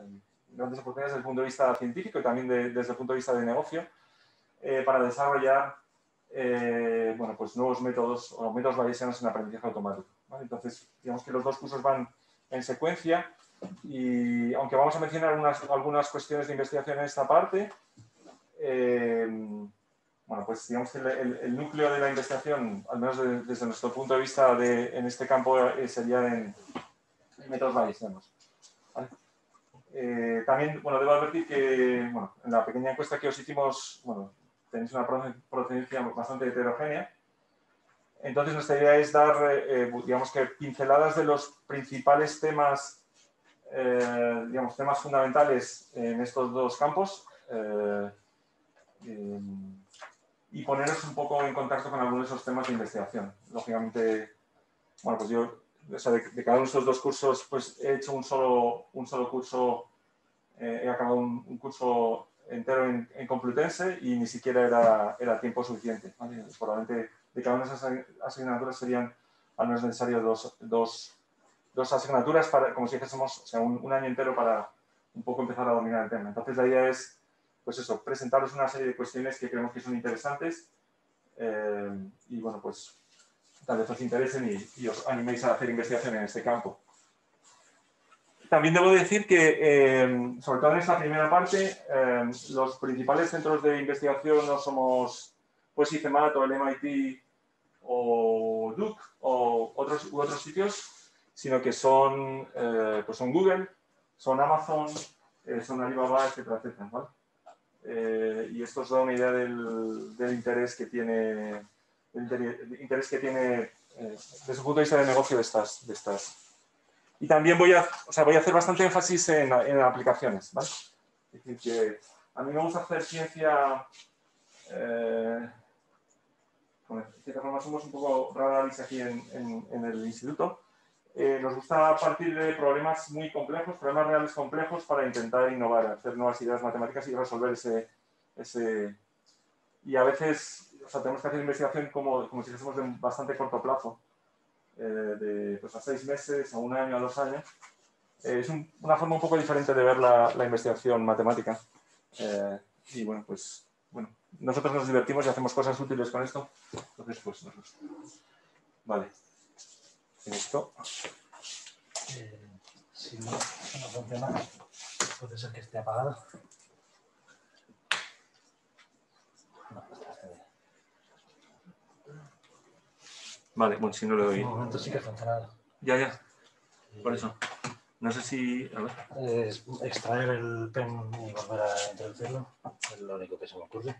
grandes oportunidades desde el punto de vista científico y también desde el punto de vista de negocio para desarrollar bueno, pues nuevos métodos o métodos bayesianos en aprendizaje automático, ¿vale? Entonces, digamos que los dos cursos van en secuencia y aunque vamos a mencionar algunas cuestiones de investigación en esta parte, bueno, pues digamos que el núcleo de la investigación, al menos desde nuestro punto de vista en este campo, sería en métodos bayesianos, ¿vale? También, bueno, debo advertir que, bueno, en la pequeña encuesta que os hicimos, bueno, tenéis una procedencia bastante heterogénea. Entonces, nuestra idea es dar, digamos que pinceladas de los principales temas, digamos, temas fundamentales en estos dos campos y poneros un poco en contacto con algunos de esos temas de investigación. Lógicamente, bueno, pues yo, o sea, de cada uno de estos dos cursos, pues he hecho un solo curso, he acabado un curso entero en Complutense y ni siquiera era tiempo suficiente, ¿vale? Probablemente de cada una de esas asignaturas serían al menos necesarios dos asignaturas para, como si dijésemos, o sea, un año entero para un poco empezar a dominar el tema. Entonces la idea es, pues eso, presentaros una serie de cuestiones que creemos que son interesantes y bueno, pues tal vez os interesen y os animéis a hacer investigación en este campo. También debo decir que, sobre todo en esta primera parte, los principales centros de investigación no somos pues ICEMAT o el MIT o Duke o otros sitios, sino que son, pues son Google, son Amazon, son Alibaba, etcétera, etcétera, ¿vale? Y esto os da una idea del interés que tiene, desde su punto de vista de negocio de estas. Y también voy a hacer bastante énfasis en aplicaciones, ¿vale? Es decir, que a mí me gusta hacer ciencia, de cierta forma somos un poco radaris aquí en el instituto. Nos gusta partir de problemas muy complejos, problemas reales complejos para intentar innovar, hacer nuevas ideas matemáticas y resolver ese. Y a veces, o sea, tenemos que hacer investigación como si fuésemos de bastante corto plazo, de pues, a 6 meses, a 1 año, a 2 años. Es una forma un poco diferente de ver la investigación matemática. Y bueno, pues nosotros nos divertimos y hacemos cosas útiles con esto. Entonces, pues nos gusta. Vale. Esto. Si no funciona, puede ser que esté apagado. No, está bien. Vale, bueno, si no le doy. En un momento sí que ha funcionado. Ya. Por eso. No sé si. A ver. Extraer el pen y volver a introducirlo. Es lo único que se me ocurre.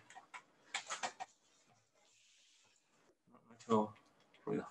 No ha hecho ruido.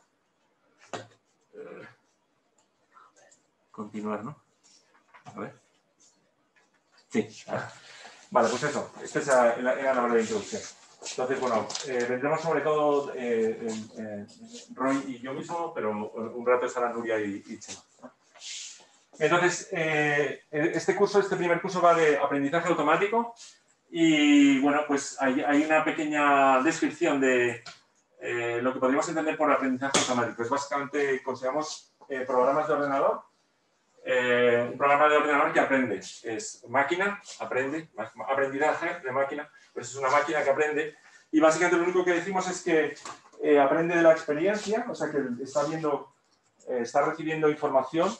Continuar, ¿no? A ver. Sí. Vale, pues eso. Esta era la breve introducción. Entonces, bueno, vendremos sobre todo Roy y yo mismo, pero un rato estarán Nuria y Chema. Entonces, este primer curso va de aprendizaje automático y, bueno, pues hay una pequeña descripción de lo que podríamos entender por aprendizaje automático. Es básicamente, consideramos programas de ordenador. Un programa de ordenador que aprende. Es máquina, aprende, aprendizaje de máquina, pues es una máquina que aprende. Y básicamente lo único que decimos es que aprende de la experiencia, o sea que está recibiendo información.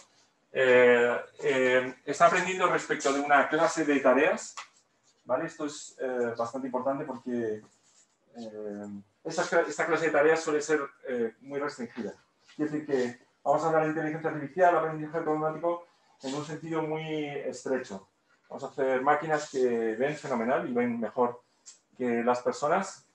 Está aprendiendo respecto de una clase de tareas, ¿vale? Esto es bastante importante porque esta clase de tareas suele ser muy restringida. Quiere decir que vamos a hablar de inteligencia artificial, aprendizaje automático, en un sentido muy estrecho. Vamos a hacer máquinas que ven fenomenal y ven mejor que las personas.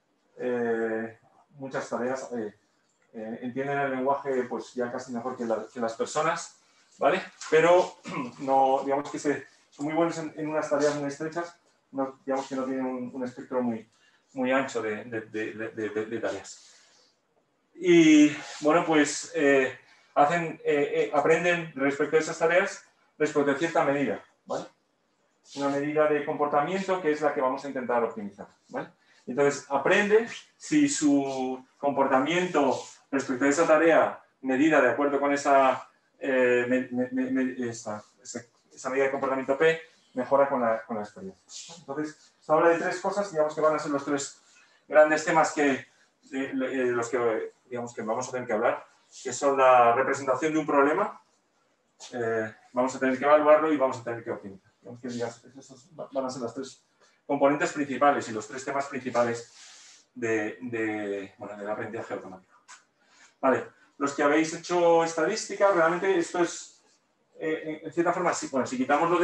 Muchas tareas entienden el lenguaje pues ya casi mejor que las personas. ¿Vale? Pero no, digamos que son muy buenos en unas tareas muy estrechas, no, digamos que no tienen un espectro muy ancho de tareas. Y bueno, pues aprenden respecto a esas tareas respecto a cierta medida, ¿vale? Una medida de comportamiento que es la que vamos a intentar optimizar, ¿vale? Entonces, aprende si su comportamiento respecto a esa tarea medida de acuerdo con esa esa medida de comportamiento P mejora con la experiencia. Entonces, se habla de tres cosas, digamos que van a ser los tres grandes temas los que, digamos, que vamos a tener que hablar, que son la representación de un problema, vamos a tener que evaluarlo y vamos a tener que optimizar. Digamos que esos van a ser las tres componentes principales y los tres temas principales del aprendizaje automático. Vale, los que habéis hecho estadística, realmente esto es, en cierta forma, si quitamos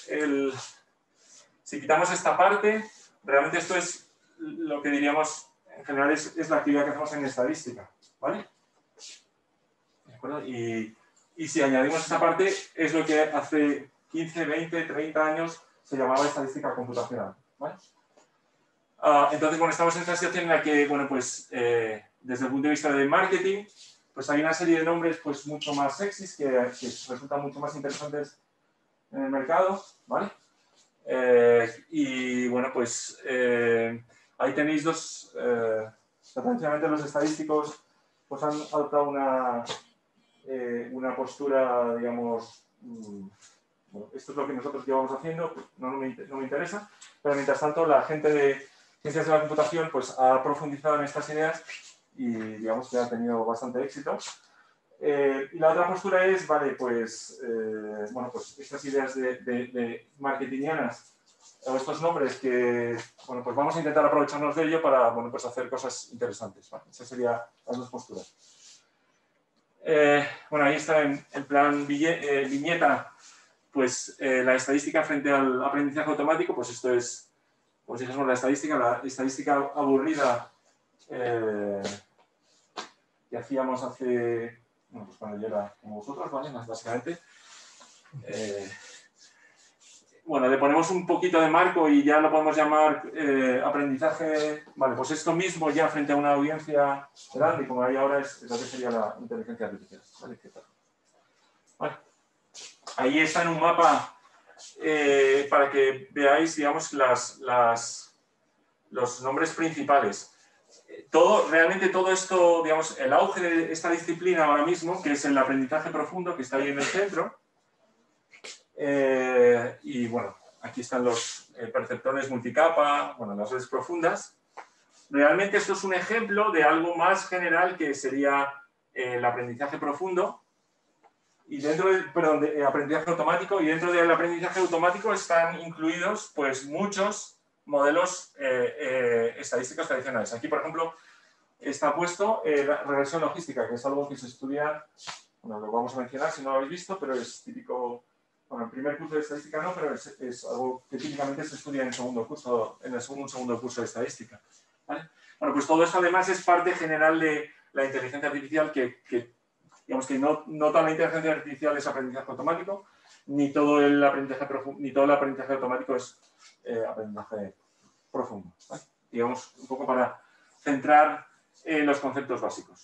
si quitamos esta parte, realmente esto es lo que diríamos, en general, es la actividad que hacemos en estadística, ¿vale? ¿De acuerdo? Y si añadimos esta parte, es lo que hace 15, 20, 30 años se llamaba estadística computacional, ¿vale? Entonces, bueno, estamos en esta situación en la que, bueno, pues, desde el punto de vista del marketing, pues hay una serie de nombres, pues, mucho más sexys que resultan mucho más interesantes en el mercado, ¿vale? Y, bueno, pues, ahí tenéis dos, tradicionalmente los estadísticos, pues, han adoptado una postura, digamos, bueno, esto es lo que nosotros llevamos haciendo, pues no me interesa, pero mientras tanto la gente de ciencias de la computación pues ha profundizado en estas ideas y digamos que ha tenido bastante éxito. Y la otra postura es, vale, pues, bueno, pues estas ideas de marketingianas o estos nombres que, bueno, pues vamos a intentar aprovecharnos de ello para, bueno, pues hacer cosas interesantes, ¿vale? Esas serían las dos posturas. Bueno, ahí está en plan viñeta, pues la estadística frente al aprendizaje automático, pues esto es, pues digamos, la estadística aburrida que hacíamos hace, bueno, pues cuando yo era como vosotros, ¿vale? Básicamente. Bueno, le ponemos un poquito de marco y ya lo podemos llamar aprendizaje, vale, pues esto mismo ya frente a una audiencia grande, como hay ahora, es lo que sería la inteligencia artificial, ¿vale? Vale. Ahí está en un mapa para que veáis, digamos, los nombres principales. Realmente todo esto, digamos, el auge de esta disciplina ahora mismo, que es el aprendizaje profundo, que está ahí en el centro. Y bueno, aquí están los perceptores multicapa, bueno, las redes profundas. Realmente esto es un ejemplo de algo más general que sería el aprendizaje profundo. Y dentro del aprendizaje automático, y dentro del aprendizaje automático están incluidos pues muchos modelos estadísticos tradicionales. Aquí, por ejemplo, está puesto la regresión logística, que es algo que se estudia, bueno, lo vamos a mencionar si no lo habéis visto, pero es típico, bueno, en primer curso de estadística no, pero es algo que típicamente se estudia en segundo curso, en el segundo curso de estadística, ¿vale? Bueno, pues todo esto además es parte general de la inteligencia artificial digamos que no toda la inteligencia artificial es aprendizaje automático, ni todo el aprendizaje automático es aprendizaje profundo, ¿vale? Digamos, un poco para centrar los conceptos básicos.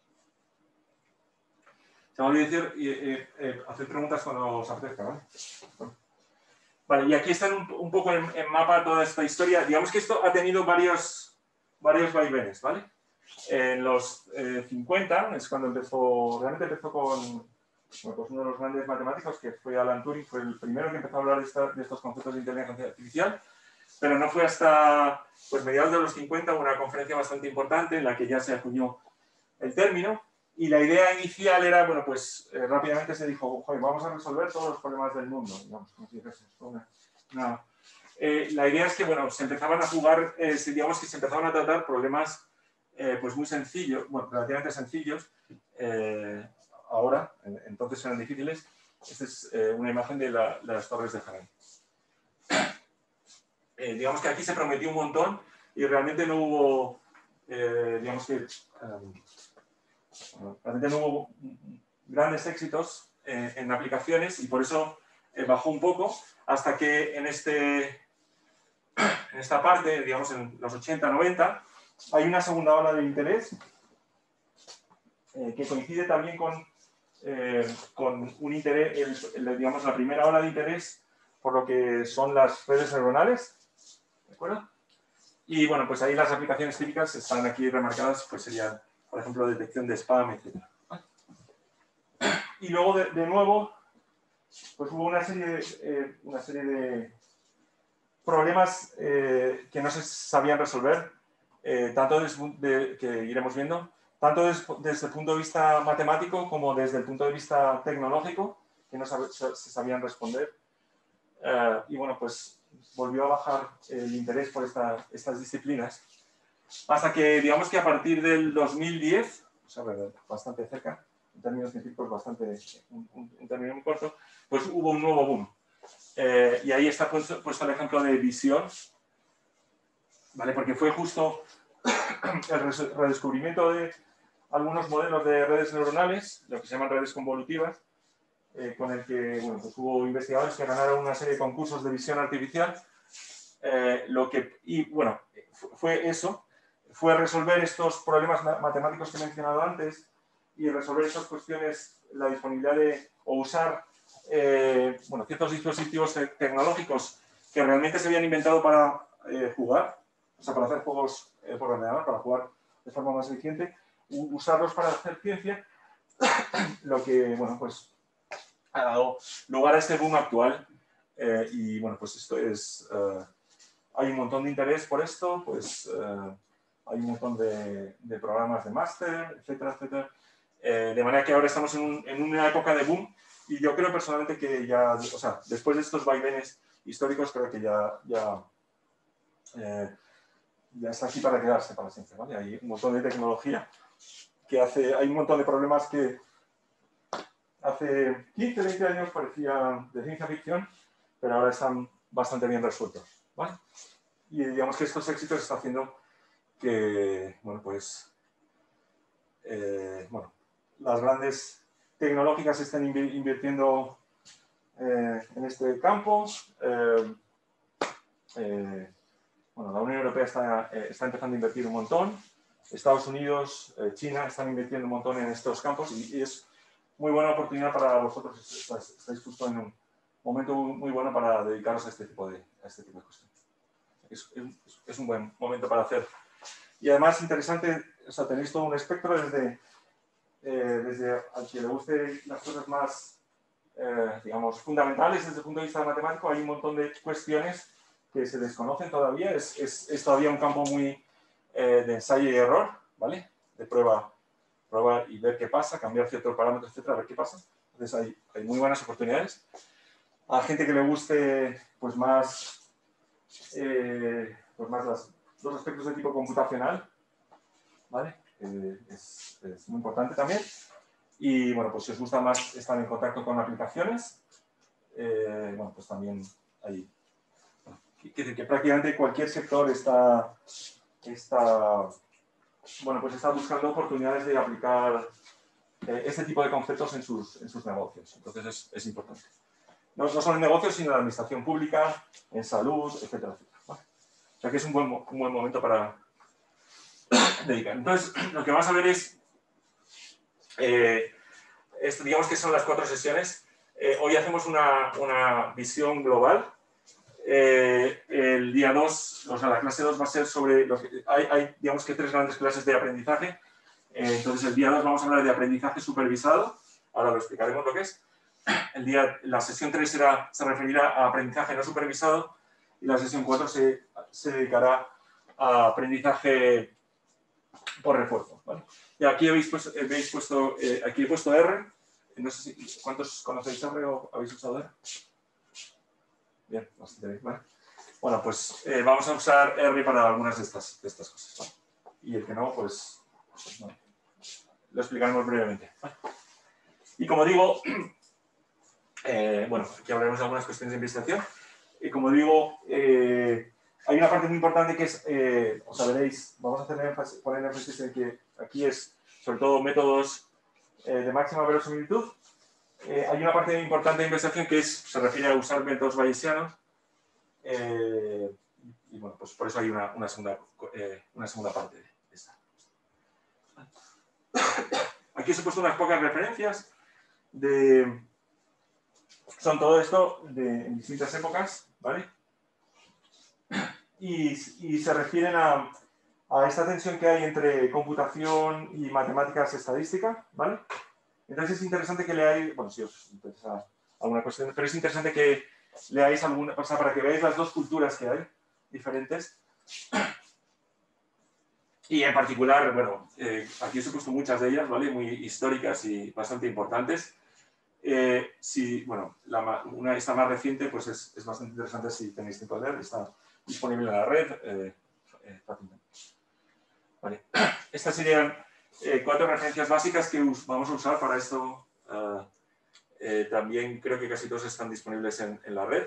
Se me olvidó decir, hacer preguntas cuando os apetezca, ¿vale? Vale, y aquí están un poco en mapa toda esta historia. Digamos que esto ha tenido varios vaivenes, ¿vale? En los 50 es cuando realmente empezó con pues uno de los grandes matemáticos, que fue Alan Turing, fue el primero que empezó a hablar de estos conceptos de inteligencia artificial, pero no fue hasta pues, mediados de los 50 una conferencia bastante importante en la que ya se acuñó el término, y la idea inicial era, bueno, pues rápidamente se dijo, joder, vamos a resolver todos los problemas del mundo, digamos, como si dijese la idea es que, bueno, se empezaban a jugar, digamos que se empezaban a tratar problemas pues muy sencillos, bueno, relativamente sencillos, ahora, entonces eran difíciles. Esta es una imagen de las torres de Hanai. Digamos que aquí se prometió un montón y realmente no hubo, digamos que, realmente no hubo grandes éxitos en aplicaciones y por eso bajó un poco hasta que en esta parte, digamos en los 80, 90, hay una segunda ola de interés que coincide también con un interés, digamos, la primera ola de interés por lo que son las redes neuronales, ¿de acuerdo? Y bueno, pues ahí las aplicaciones típicas están aquí remarcadas, pues serían, por ejemplo, detección de spam, etc. Y luego, de nuevo, pues hubo una serie de problemas que no se sabían resolver, tanto que iremos viendo, tanto desde el punto de vista matemático como desde el punto de vista tecnológico, que no se sabían responder. Y bueno, pues volvió a bajar el interés por estas disciplinas, hasta que, digamos que a partir del 2010, o sea, bastante cerca, en términos científicos un término muy corto, pues hubo un nuevo boom. Y ahí está puesto el ejemplo de visión, ¿vale? Porque fue justo el redescubrimiento de algunos modelos de redes neuronales, lo que se llaman redes convolutivas, con el que bueno, pues hubo investigadores que ganaron una serie de concursos de visión artificial. Fue resolver estos problemas matemáticos que he mencionado antes y resolver esas cuestiones, la disponibilidad o usar ciertos dispositivos tecnológicos que realmente se habían inventado para jugar, o sea, para hacer juegos por ordenador, para jugar de forma más eficiente, usarlos para hacer ciencia, lo que, bueno, pues ha dado lugar a este boom actual. Y, bueno, pues esto es... hay un montón de interés por esto, pues hay un montón de programas de máster, etcétera, etcétera. De manera que ahora estamos en una época de boom y yo creo personalmente que ya, o sea, después de estos vaivenes históricos, creo que ya está aquí para quedarse para siempre, ¿vale? Hay un montón de tecnología hay un montón de problemas que hace 15, 20 años parecían de ciencia ficción, pero ahora están bastante bien resueltos, ¿vale? Y digamos que estos éxitos están haciendo que, bueno, pues, las grandes tecnológicas estén invirtiendo en este campo. La Unión Europea está empezando a invertir un montón. Estados Unidos, China están invirtiendo un montón en estos campos y es muy buena oportunidad para vosotros. Estáis justo en un momento muy bueno para dedicaros a este tipo de cuestiones. Es un buen momento para hacer. Y además, interesante, o sea, tenéis todo un espectro desde al que le guste las cosas más, digamos, fundamentales desde el punto de vista matemático. Hay un montón de cuestiones que se desconocen todavía. Es todavía un campo muy de ensayo y error, ¿vale? De prueba y ver qué pasa, cambiar ciertos parámetros, etcétera, a ver qué pasa. Entonces hay muy buenas oportunidades. A gente que le guste, pues más los aspectos de tipo computacional, ¿vale? Es muy importante también. Y bueno, pues si os gusta más estar en contacto con aplicaciones, bueno, pues también hay. Quiere decir que prácticamente cualquier sector está buscando oportunidades de aplicar este tipo de conceptos en sus negocios. Entonces es importante. No solo en negocios, sino en la administración pública, en salud, etcétera, etcétera. ¿Vale? O sea que es un buen momento para dedicar. Entonces, lo que vamos a ver es, digamos que son las 4 sesiones. Hoy hacemos una visión global. El día 2, o sea, la clase 2 va a ser sobre... Hay, digamos que 3 grandes clases de aprendizaje. Entonces, el día 2 vamos a hablar de aprendizaje supervisado. Ahora lo explicaremos lo que es. La sesión 3 se referirá a aprendizaje no supervisado y la sesión 4 se dedicará a aprendizaje por refuerzo, ¿vale? Y aquí veis puesto, aquí he puesto R. No sé si cuántos conocéis R o habéis usado R. Bien, bastante bien, ¿vale? Bueno, pues vamos a usar R para algunas de estas cosas, ¿vale? Y el que no, pues no. Lo explicaremos brevemente, ¿vale? Y como digo, bueno, aquí hablaremos de algunas cuestiones de investigación. Y como digo, hay una parte muy importante que es, o sea, veréis, vamos a poner énfasis en que aquí es, sobre todo, métodos de máxima verosimilitud. Hay una parte importante de investigación que se refiere a usar métodos bayesianos. Y bueno, pues por eso hay una segunda parte de esta. Aquí os he puesto unas pocas referencias son todo esto en distintas épocas, ¿vale? Y se refieren a esta tensión que hay entre computación y matemáticas estadística, ¿vale? Entonces es interesante que leáis, bueno, si os interesa alguna cuestión. Pero es interesante que leáis alguna, o sea, para que veáis las dos culturas que hay diferentes. Y en particular, bueno, aquí os he puesto muchas de ellas, ¿vale? Muy históricas y bastante importantes. Bueno, esta más reciente pues es bastante interesante si tenéis tiempo de leer, está disponible en la red fácilmente. Vale. Estas serían 4 referencias básicas que vamos a usar para esto. También creo que casi todos están disponibles en la red.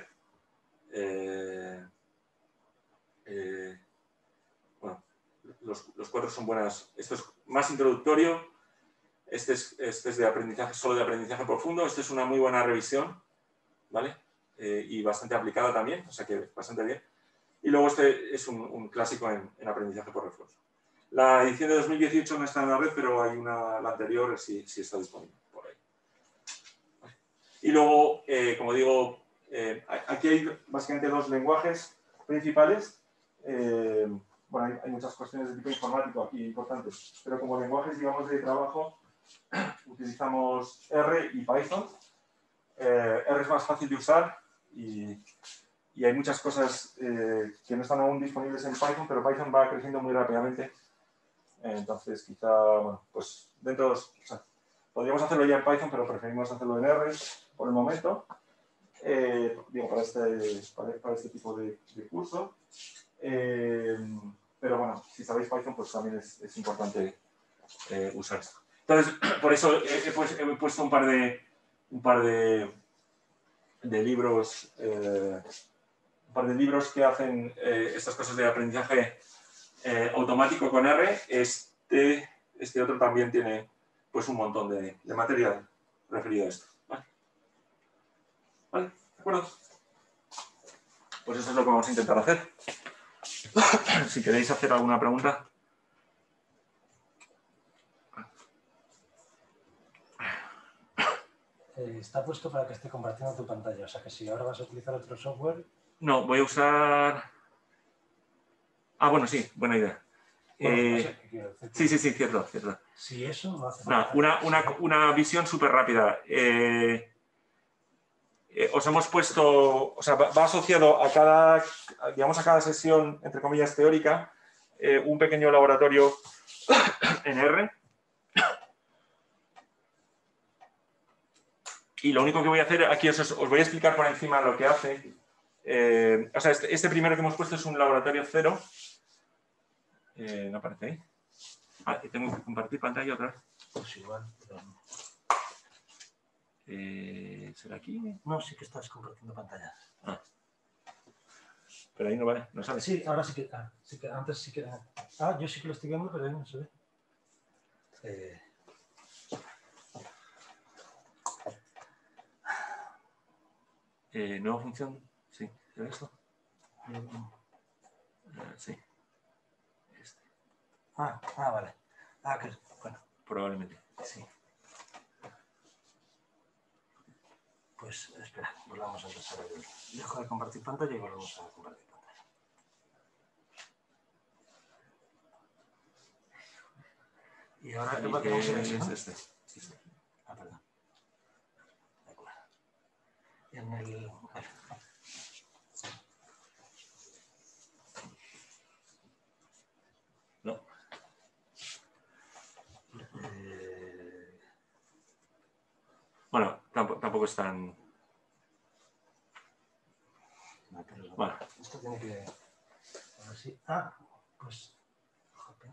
Bueno, los 4 son buenas. Esto es más introductorio. Este es de aprendizaje, solo de aprendizaje profundo. Este es una muy buena revisión, ¿vale? Y bastante aplicada también, o sea que bastante bien. Y luego este es un clásico en aprendizaje por refuerzo. La edición de 2018 no está en la red, pero hay la anterior sí está disponible por ahí. Y luego, como digo, aquí hay básicamente 2 lenguajes principales. Bueno, hay muchas cuestiones de tipo informático aquí importantes, pero como lenguajes, digamos, de trabajo, utilizamos R y Python. R es más fácil de usar y hay muchas cosas que no están aún disponibles en Python, pero Python va creciendo muy rápidamente. Entonces, quizá, bueno, pues dentro de o sea, podríamos hacerlo ya en Python, pero preferimos hacerlo en R por el momento. Digo, para este tipo de curso. Pero bueno, si sabéis Python, pues también es importante usar esto. Entonces, por eso he puesto un par de libros, que hacen estas cosas de aprendizaje automático con R. Este otro también tiene pues un montón de material referido a esto. ¿Vale? ¿De acuerdo? Pues eso es lo que vamos a intentar hacer. Si queréis hacer alguna pregunta. Está puesto para que esté compartiendo tu pantalla, o sea que si ahora vas a utilizar otro software... No, voy a usar... Ah, bueno, sí, buena idea. Bueno, no sé, ¿qué quiero decir? Sí, cierto. Si eso no hace falta. Una visión súper rápida. Os hemos puesto, o sea, va asociado a cada sesión, entre comillas, teórica, un pequeño laboratorio en R. Y lo único que voy a hacer aquí os voy a explicar por encima lo que hace. O sea, este primero que hemos puesto es un laboratorio 0. ¿No aparece ahí? Ah, tengo que compartir pantalla otra vez. Pues igual, pero... ¿Será aquí? No, sí que estás compartiendo pantalla. Ah. Pero ahí no vale, no sale. Sí, ahora sí que... antes sí que... Ah, yo sí que lo estoy viendo, pero ahí no se ve. ¿Nueva función? Sí. ¿Es esto? Sí. Vale. Bueno. Probablemente. Sí. Pues espera, volvamos a empezar. Dejo de compartir pantalla y volvemos a compartir pantalla. Y ahora ¿qué tenemos que ver? Es este. Perdón. De acuerdo. En el... No. Bueno, tampoco es tan... Bueno, esto tiene que... A ver si... pues... Joder.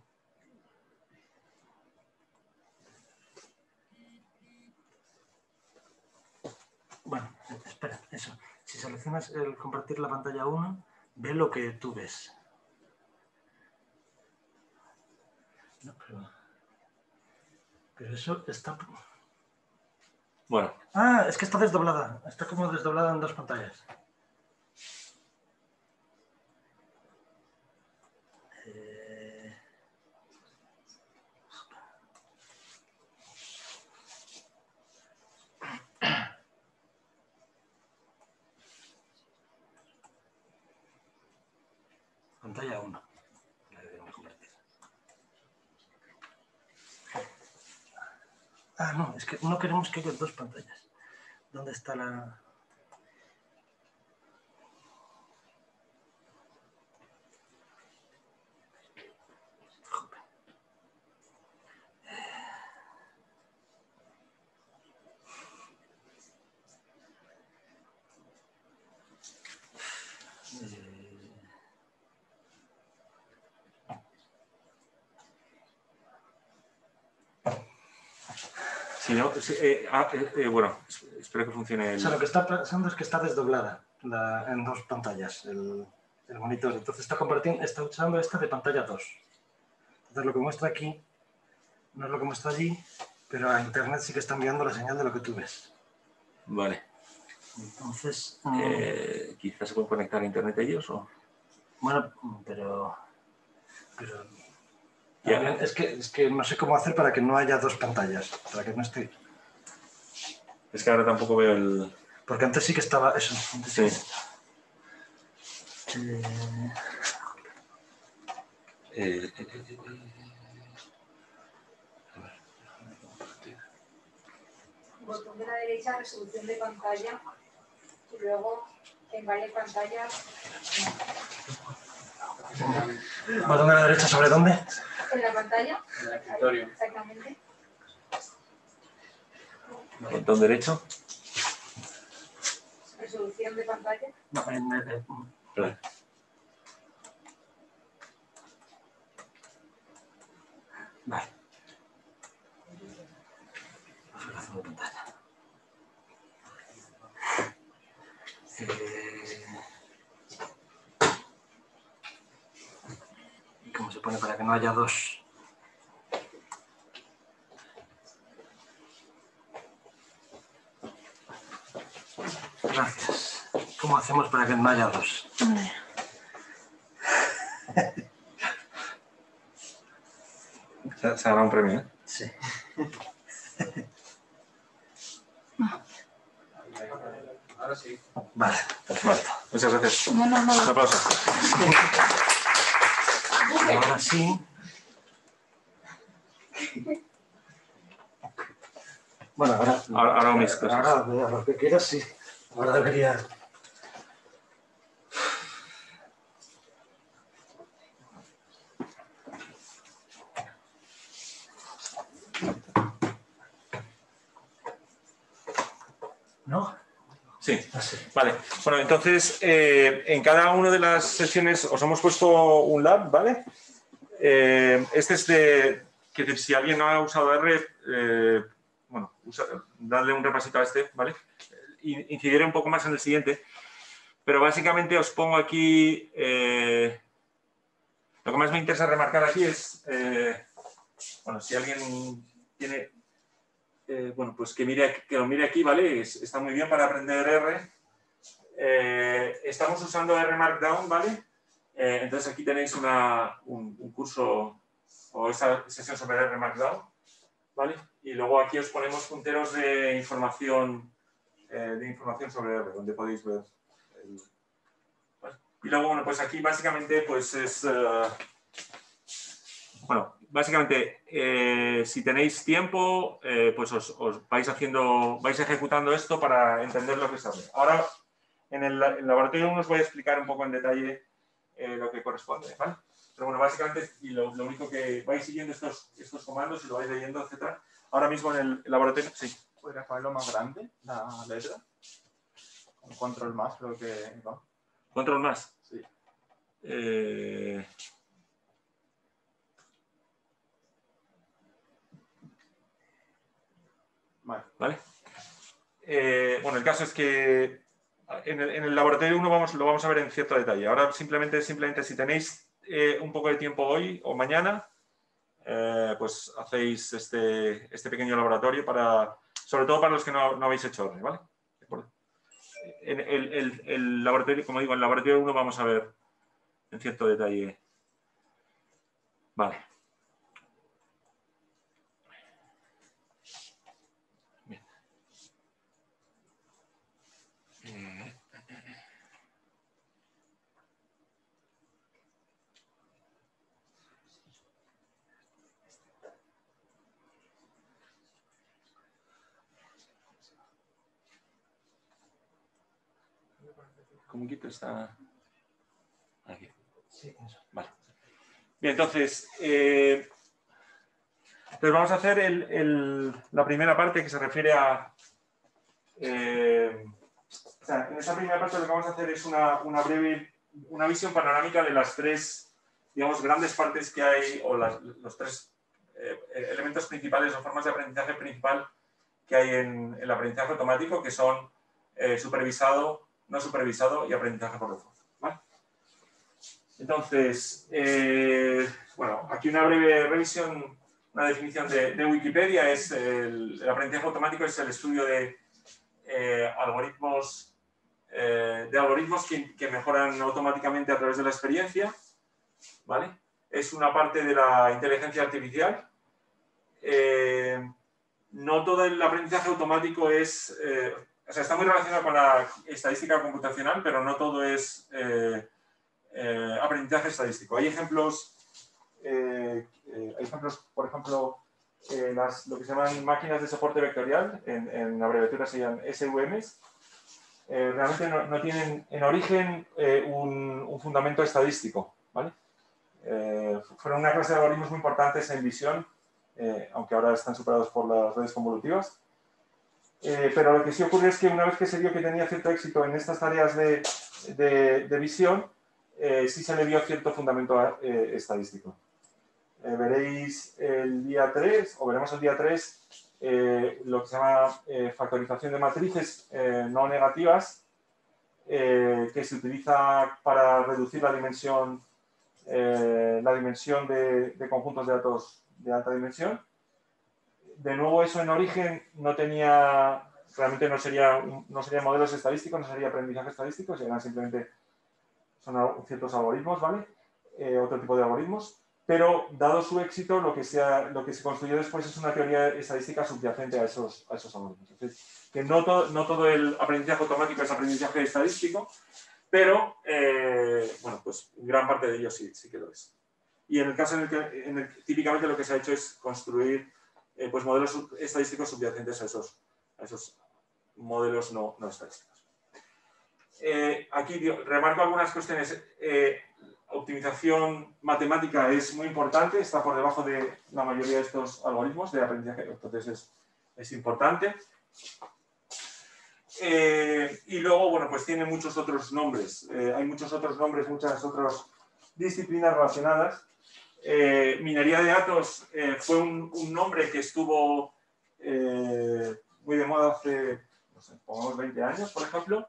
Bueno, espera, eso. Si seleccionas el compartir la pantalla 1, ve lo que tú ves. No, pero eso está... Bueno. Es que está desdoblada. Está como desdoblada en 2 pantallas. Pantalla 1. La debemos convertir. No, es que no queremos que haya 2 pantallas. ¿Dónde está la...? Si no, bueno, espero que funcione O sea, lo que está pasando es que está desdoblada en dos pantallas el monitor. Entonces está usando esta de pantalla 2. Entonces lo que muestra aquí no es lo que muestra allí, pero a internet sí que está enviando la señal de lo que tú ves. Vale. Entonces... quizás se pueden conectar a internet ellos o... Bueno, pero también es que no sé cómo hacer para que no haya dos pantallas, para que no esté... Es que ahora tampoco veo el... Porque antes sí que estaba eso. Sí. Botón de la derecha, resolución de pantalla, y luego en varias pantallas. ¿Botón de la derecha sobre dónde? En la pantalla. En el escritorio. Exactamente. Botón derecho. Resolución de pantalla. No, Vale. Vale. Resolución de pantalla. ¿Y cómo se pone para que no haya dos? Gracias. ¿Cómo hacemos para que no haya dos? Se hará un premio, ¿eh? Sí. Ahora sí. Vale, perfecto. Muchas gracias. No. Un aplauso. Ahora sí. Bueno, Ahora hago mis cosas. Ahora, a lo que quieras, sí. Ahora debería... ¿No? Sí. Así. Vale. Bueno, entonces, en cada una de las sesiones os hemos puesto un lab, ¿vale? Este es de... Que si alguien no ha usado R, bueno, dadle un repasito a este, ¿vale? Incidiré un poco más en el siguiente, pero básicamente os pongo aquí... lo que más me interesa remarcar aquí es... bueno, si alguien tiene... bueno, pues que lo mire aquí, ¿vale? Está muy bien para aprender R. Estamos usando R Markdown, ¿vale? Entonces aquí tenéis un curso o esta sesión sobre R Markdown, ¿vale? Y luego aquí os ponemos punteros de información sobre R, donde podéis ver. ¿Vale? Y luego, bueno, pues aquí básicamente pues es... bueno, básicamente, si tenéis tiempo, pues os vais ejecutando esto para entender lo que se hace. Ahora, en el laboratorio 1 os voy a explicar un poco en detalle lo que corresponde, ¿vale? Pero bueno, básicamente, y lo único que vais siguiendo estos comandos y lo vais leyendo, etc. Ahora mismo en el laboratorio, sí. ¿Podrías ponerlo más grande, la letra? Con control más, creo que va. Control más. Sí. Vale. Bueno, el caso es que en el laboratorio 1 lo vamos a ver en cierto detalle. Ahora simplemente si tenéis un poco de tiempo hoy o mañana, pues hacéis este pequeño laboratorio sobre todo para los que no habéis hecho R, ¿vale? ¿De acuerdo? En el laboratorio, como digo, en el laboratorio 1 vamos a ver en cierto detalle. Vale. ¿Cómo quito esta? Aquí. Sí, eso. Vale. Bien, entonces vamos a hacer la primera parte que se refiere a... o sea, en esa primera parte lo que vamos a hacer es una visión panorámica de las tres, digamos, grandes partes que hay, o los tres elementos principales o formas de aprendizaje principal que hay en el aprendizaje automático, que son supervisado, no supervisado y aprendizaje por refuerzo. ¿Vale? Entonces, bueno, aquí una breve revisión, una definición de Wikipedia es el aprendizaje automático es el estudio de algoritmos que mejoran automáticamente a través de la experiencia, ¿vale? Es una parte de la inteligencia artificial. No todo el aprendizaje automático es... o sea, está muy relacionado con la estadística computacional, pero no todo es aprendizaje estadístico. Hay ejemplos, por ejemplo, lo que se llaman máquinas de soporte vectorial, en abreviatura se llaman SVMs. Realmente no tienen en origen un fundamento estadístico, ¿vale? Fueron una clase de algoritmos muy importantes en visión, aunque ahora están superados por las redes convolutivas. Pero lo que sí ocurre es que una vez que se vio que tenía cierto éxito en estas tareas de visión, sí se le dio cierto fundamento estadístico. Veréis el día 3, o veremos el día 3, lo que se llama factorización de matrices no negativas, que se utiliza para reducir la dimensión de conjuntos de datos de alta dimensión. De nuevo, eso en origen no tenía, realmente no serían modelos estadísticos, no sería aprendizaje estadístico, serían simplemente son ciertos algoritmos, ¿vale? Otro tipo de algoritmos. Pero, dado su éxito, lo que se construyó después es una teoría estadística subyacente a esos algoritmos. Es decir, que no todo el aprendizaje automático es aprendizaje estadístico, pero, bueno, pues gran parte de ellos sí que lo es. Y en el caso en el que típicamente lo que se ha hecho es construir pues modelos estadísticos subyacentes a esos modelos no estadísticos. Aquí remarco algunas cuestiones. Optimización matemática es muy importante, está por debajo de la mayoría de estos algoritmos de aprendizaje, entonces es importante. Y luego, bueno, pues tiene muchos otros nombres. Hay muchos otros nombres, muchas otras disciplinas relacionadas. Minería de datos fue un nombre que estuvo muy de moda hace, no sé, pongamos 20 años, por ejemplo.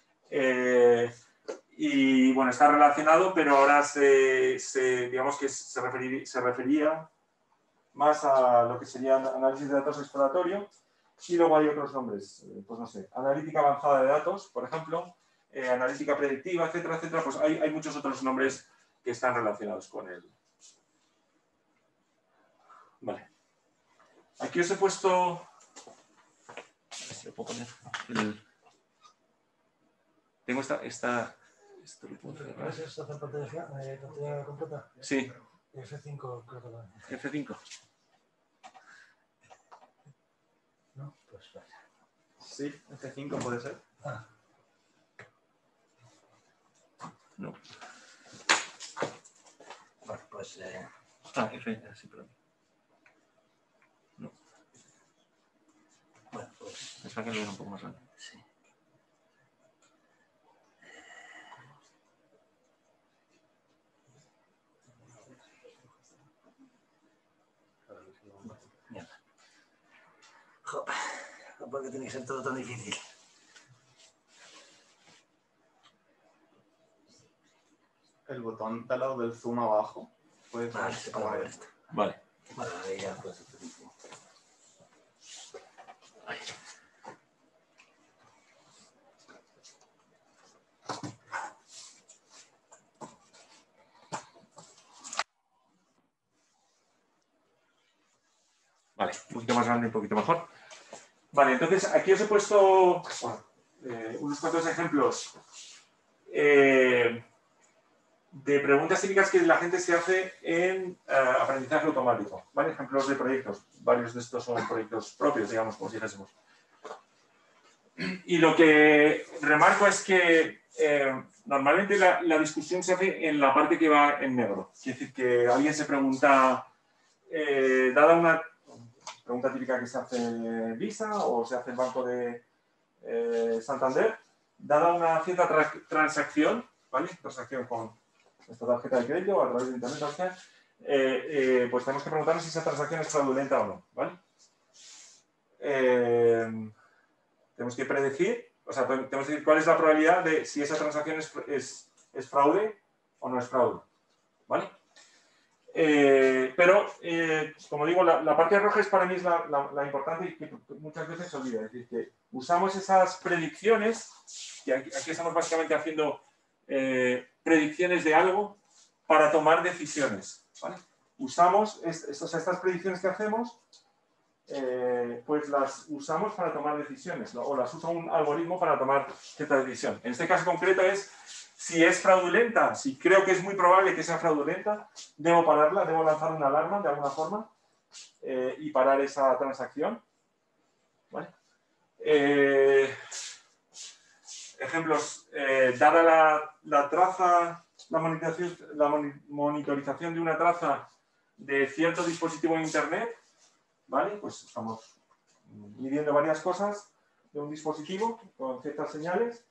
Y bueno, está relacionado, pero ahora digamos que se refería más a lo que sería análisis de datos exploratorio. Y luego hay otros nombres, pues no sé, analítica avanzada de datos, por ejemplo, analítica predictiva, etcétera, etcétera. Pues hay muchos otros nombres que están relacionados con él. Vale. Aquí os he puesto... A ver si lo puedo poner. Tengo esto lo puedo cerrar. ¿Es esta pantalla completa? Sí. F5 creo que va. F5. No, pues vaya. Sí, F5 puede ser. Ah. No. Bueno, pues... F, sí, perdón. No. Bueno, pues... Pensaba que lo era un poco más grande. Sí. Mierda. Joder, ¿por qué tiene que ser todo tan difícil? El botón de al lado del zoom abajo. Puede ser. Vale, se puede mover esto. Vale. Vale, ahí ya pues... Ahí. Vale, un poquito más grande, un poquito mejor. Vale, entonces aquí os he puesto unos cuantos ejemplos de preguntas típicas que la gente se hace en aprendizaje automático. ¿Vale? Ejemplos de proyectos. Varios de estos son proyectos propios, digamos, como si dijésemos. Y lo que remarco es que normalmente la discusión se hace en la parte que va en negro. Es decir, que alguien se pregunta, dada una pregunta típica que se hace Visa o se hace el Banco de Santander, dada una cierta transacción, ¿vale? Transacción con esta tarjeta de crédito o a través de internet, pues tenemos que preguntarnos si esa transacción es fraudulenta o no, ¿vale? Tenemos que predecir, o sea, tenemos que decir cuál es la probabilidad de si esa transacción es fraude o no es fraude, ¿vale? Pero, como digo, la parte roja es para mí es la importante y que muchas veces se olvida. Es decir, que usamos esas predicciones, y aquí estamos básicamente haciendo predicciones de algo para tomar decisiones, ¿vale? Usamos estas predicciones que hacemos, pues las usamos para tomar decisiones, ¿no? O las usa un algoritmo para tomar cierta decisión. En este caso concreto es si es fraudulenta, si creo que es muy probable que sea fraudulenta, debo pararla, debo lanzar una alarma de alguna forma y parar esa transacción, ¿vale? Ejemplos, dada la traza, la monitorización de una traza de cierto dispositivo en Internet, ¿vale? Pues estamos midiendo varias cosas de un dispositivo con ciertas señales.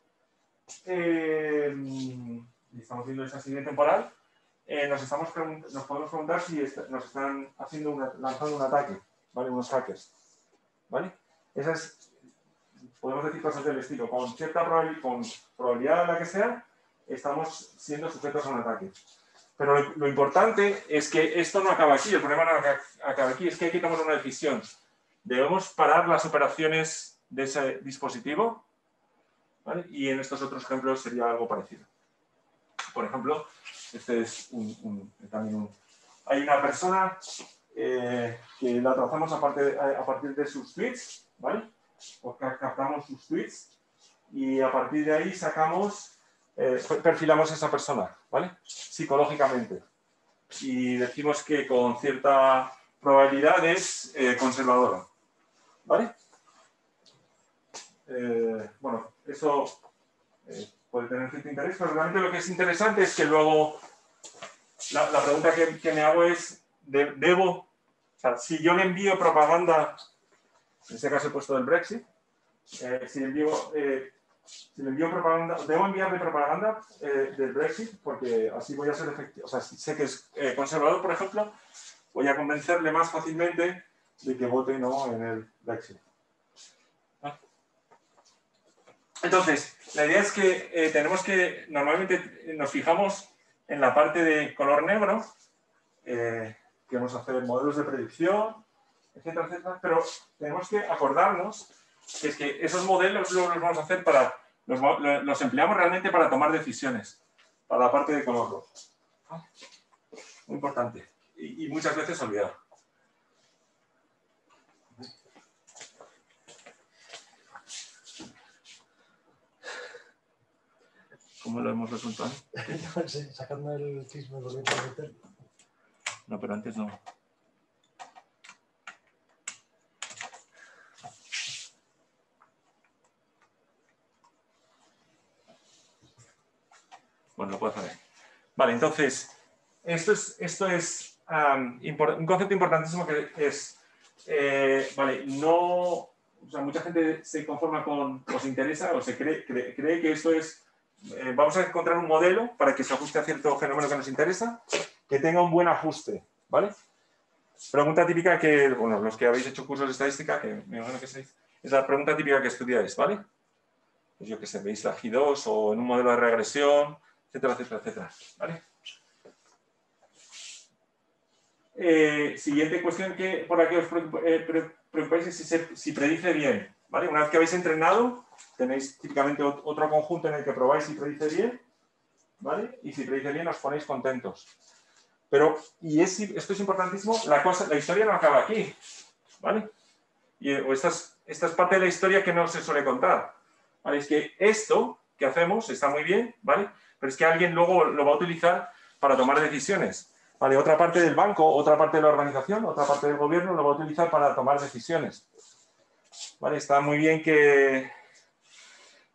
Y estamos viendo esa serie temporal. Nos podemos preguntar si nos están lanzando un ataque, ¿vale? Unos hackers, ¿vale? Podemos decir cosas del estilo, con cierta probabilidad de la que sea, estamos siendo sujetos a un ataque. Pero lo importante es que esto no acaba aquí, el problema no acaba aquí, es que hay que tomar una decisión. Debemos parar las operaciones de ese dispositivo, ¿vale? Y en estos otros ejemplos sería algo parecido. Por ejemplo, este es hay una persona que la trazamos a partir de sus tweets, ¿vale? O captamos sus tweets y a partir de ahí perfilamos a esa persona, ¿vale? Psicológicamente. Y decimos que con cierta probabilidad es conservadora, ¿vale? Bueno, eso puede tener cierto interés, pero realmente lo que es interesante es que luego la pregunta que me hago es, o sea, si yo le envío propaganda, en este caso he puesto del Brexit, si le envío propaganda, debo enviarle propaganda del Brexit porque así voy a ser efectivo. O sea, si sé que es conservador, por ejemplo, voy a convencerle más fácilmente de que vote no en el Brexit. Entonces, la idea es que normalmente nos fijamos en la parte de color negro, queremos hacer modelos de predicción, etcétera, etcétera, pero tenemos que acordarnos que es que esos modelos luego los vamos a hacer los empleamos realmente para tomar decisiones, para la parte de color rojo. Muy importante y muchas veces olvidado. ¿Cómo lo hemos resuelto? No sé, sacando el chisme volviendo a meter. No, pero antes no. Bueno, lo puedo hacer ahí. Vale, entonces, esto es un concepto importantísimo que es, vale, o sea, mucha gente se conforma o se interesa, o se cree que esto es, vamos a encontrar un modelo para que se ajuste a cierto fenómeno que nos interesa, que tenga un buen ajuste, ¿vale? Pregunta típica que, bueno, los que habéis hecho cursos de estadística, que me imagino que es la pregunta típica que estudiáis, ¿vale? Pues yo que sé, veis la G2 o en un modelo de regresión, etcétera, etcétera, etcétera, ¿vale? Siguiente cuestión por la que os preocupáis es si predice bien, ¿vale? Una vez que habéis entrenado, tenéis típicamente otro conjunto en el que probáis si predice bien, ¿vale? Y si predice bien os ponéis contentos. Pero, esto es importantísimo, la historia no acaba aquí, ¿vale? Esta es parte de la historia que no se suele contar, ¿vale? Es que esto que hacemos está muy bien, ¿vale? Pero es que alguien luego lo va a utilizar para tomar decisiones, ¿vale? Otra parte del banco, otra parte de la organización, otra parte del gobierno lo va a utilizar para tomar decisiones, ¿vale? Está muy bien que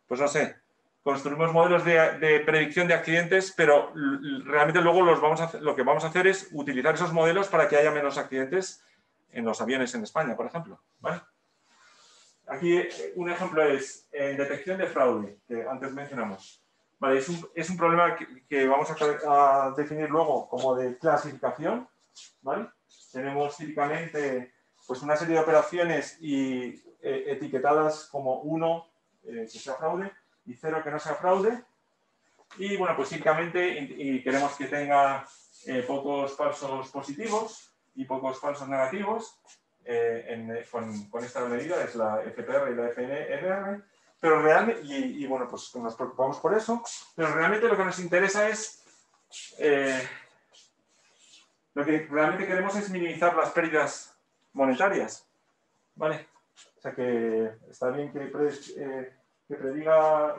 pues no sé, construimos modelos de predicción de accidentes, pero realmente luego lo que vamos a hacer es utilizar esos modelos para que haya menos accidentes en los aviones en España, por ejemplo. ¿Vale? Aquí un ejemplo es detección de fraude, que antes mencionamos. Vale, es un problema que vamos a definir luego como de clasificación. ¿Vale? Tenemos típicamente pues, una serie de operaciones y etiquetadas como 1 que sea fraude y 0 que no sea fraude. Y bueno, pues típicamente y queremos que tenga pocos falsos positivos y pocos falsos negativos. Con esta medida es la FPR y la FNR, pero realmente, y bueno, pues nos preocupamos por eso, pero realmente lo que nos interesa es, lo que realmente queremos es minimizar las pérdidas monetarias, ¿vale? O sea que está bien que prediga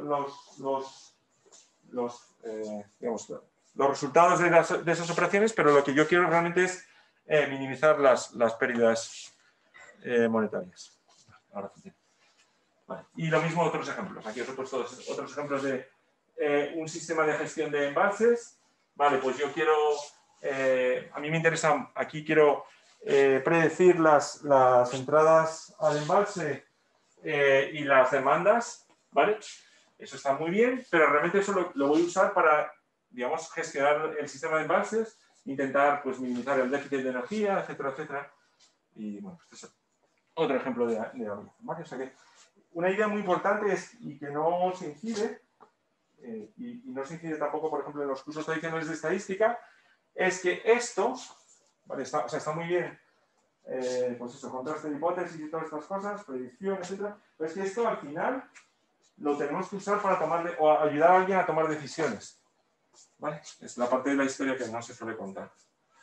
digamos, los resultados de esas operaciones, pero lo que yo quiero realmente es minimizar las pérdidas monetarias. Ahora funciona. Vale. Y lo mismo otros ejemplos. Aquí os he puesto otros ejemplos de un sistema de gestión de embalses. Vale, pues yo quiero, a mí me interesa, aquí quiero predecir las entradas al embalse y las demandas, ¿vale? Eso está muy bien, pero realmente eso lo voy a usar para, digamos, gestionar el sistema de embalses, intentar pues, minimizar el déficit de energía, etcétera, etcétera. Y bueno, este es otro ejemplo de algo. ¿Vale? O sea que una idea muy importante es, y que no se incide, y no se incide tampoco, por ejemplo, en los cursos tradicionales de estadística, es que esto, ¿vale? Está muy bien, pues eso, contraste de hipótesis y todas estas cosas, predicción, etcétera, pero es que esto al final lo tenemos que usar para o ayudar a alguien a tomar decisiones. ¿Vale? Es la parte de la historia que no se suele contar.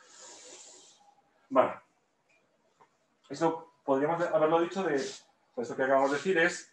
Vale. Eso podríamos haberlo dicho de eso que acabamos de decir es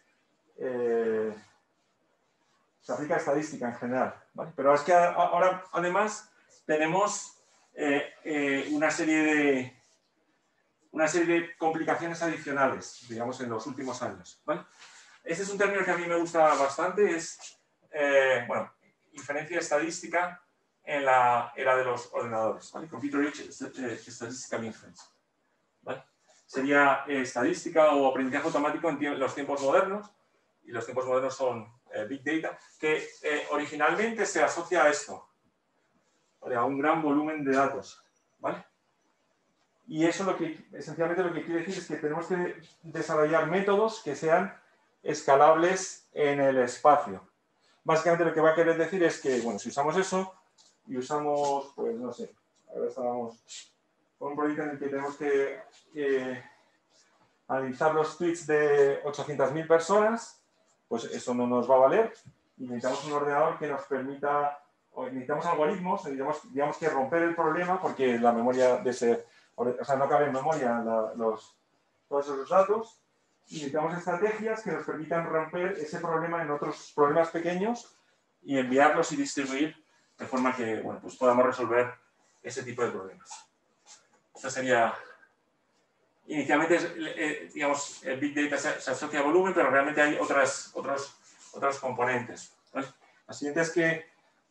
se aplica a estadística en general, ¿vale? Pero es que ahora además tenemos una serie de complicaciones adicionales, digamos, en los últimos años, ¿vale? Ese es un término que a mí me gusta bastante, es, bueno, inferencia estadística en la era de los ordenadores, ¿vale? Computer-Age Statistical Inference, ¿vale? Sería estadística o aprendizaje automático en los tiempos modernos, y los tiempos modernos son Big Data, que originalmente se asocia a esto, ¿vale? A un gran volumen de datos, ¿vale? Y eso esencialmente lo que quiere decir es que tenemos que desarrollar métodos que sean escalables en el espacio. Básicamente lo que va a querer decir es que, bueno, si usamos eso y usamos, pues no sé, ahora estábamos con un proyecto en el que tenemos que analizar los tweets de 800.000 personas, pues eso no nos va a valer y necesitamos un ordenador que nos permita, o necesitamos algoritmos, digamos que romper el problema porque la memoria de ese, o sea, no cabe en memoria todos esos datos y necesitamos estrategias que nos permitan romper ese problema en otros problemas pequeños y enviarlos y distribuir de forma que, bueno, pues podamos resolver ese tipo de problemas. Esta sería... Inicialmente, digamos, el Big Data se asocia a volumen, pero realmente hay otros componentes, ¿vale? La siguiente es que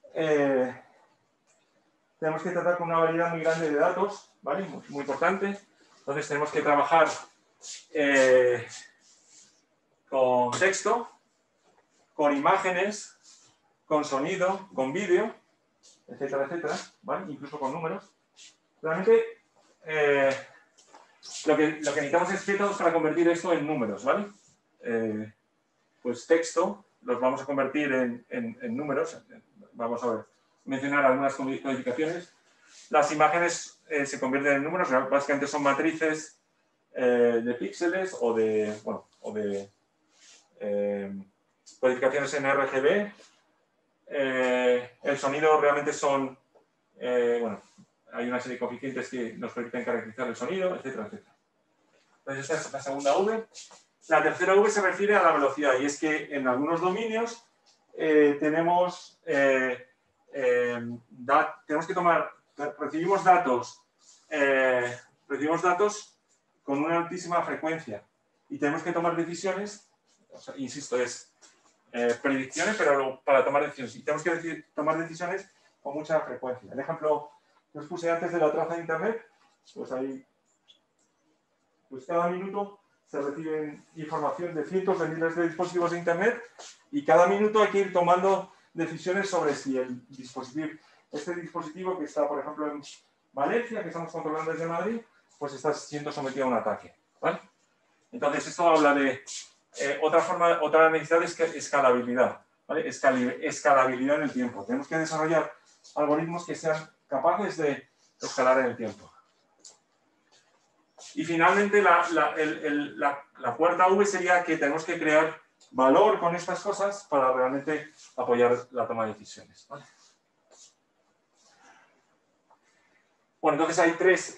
tenemos que tratar con una variedad muy grande de datos, ¿vale? Muy importante. Entonces tenemos que trabajar con texto, con imágenes, con sonido, con vídeo, etcétera, etcétera, ¿vale? Incluso con números. Realmente... Lo que necesitamos es métodos para convertir esto en números, ¿vale? Pues texto, los vamos a convertir en números. Vamos a mencionar algunas codificaciones. Las imágenes se convierten en números, básicamente son matrices de píxeles o de codificaciones en RGB. El sonido realmente son, hay una serie de coeficientes que nos permiten caracterizar el sonido, etcétera, etcétera. Entonces, esta es la segunda V. La tercera V se refiere a la velocidad, y es que en algunos dominios tenemos recibimos datos con una altísima frecuencia y tenemos que tomar decisiones, o sea, insisto, es predicciones, pero para tomar decisiones. Y tenemos que tomar decisiones con mucha frecuencia. El ejemplo que os puse antes de la traza de Internet, pues ahí, pues cada minuto se reciben información de cientos de miles de dispositivos de Internet y cada minuto hay que ir tomando decisiones sobre si este dispositivo que está, por ejemplo, en Valencia, que estamos controlando desde Madrid, pues está siendo sometido a un ataque, ¿vale? Entonces, esto habla de otra necesidad es escalabilidad, ¿vale? Escalabilidad en el tiempo. Tenemos que desarrollar algoritmos que sean capaces de escalar en el tiempo. Y finalmente, la cuarta V sería que tenemos que crear valor con estas cosas para realmente apoyar la toma de decisiones, ¿vale? Bueno, entonces hay tres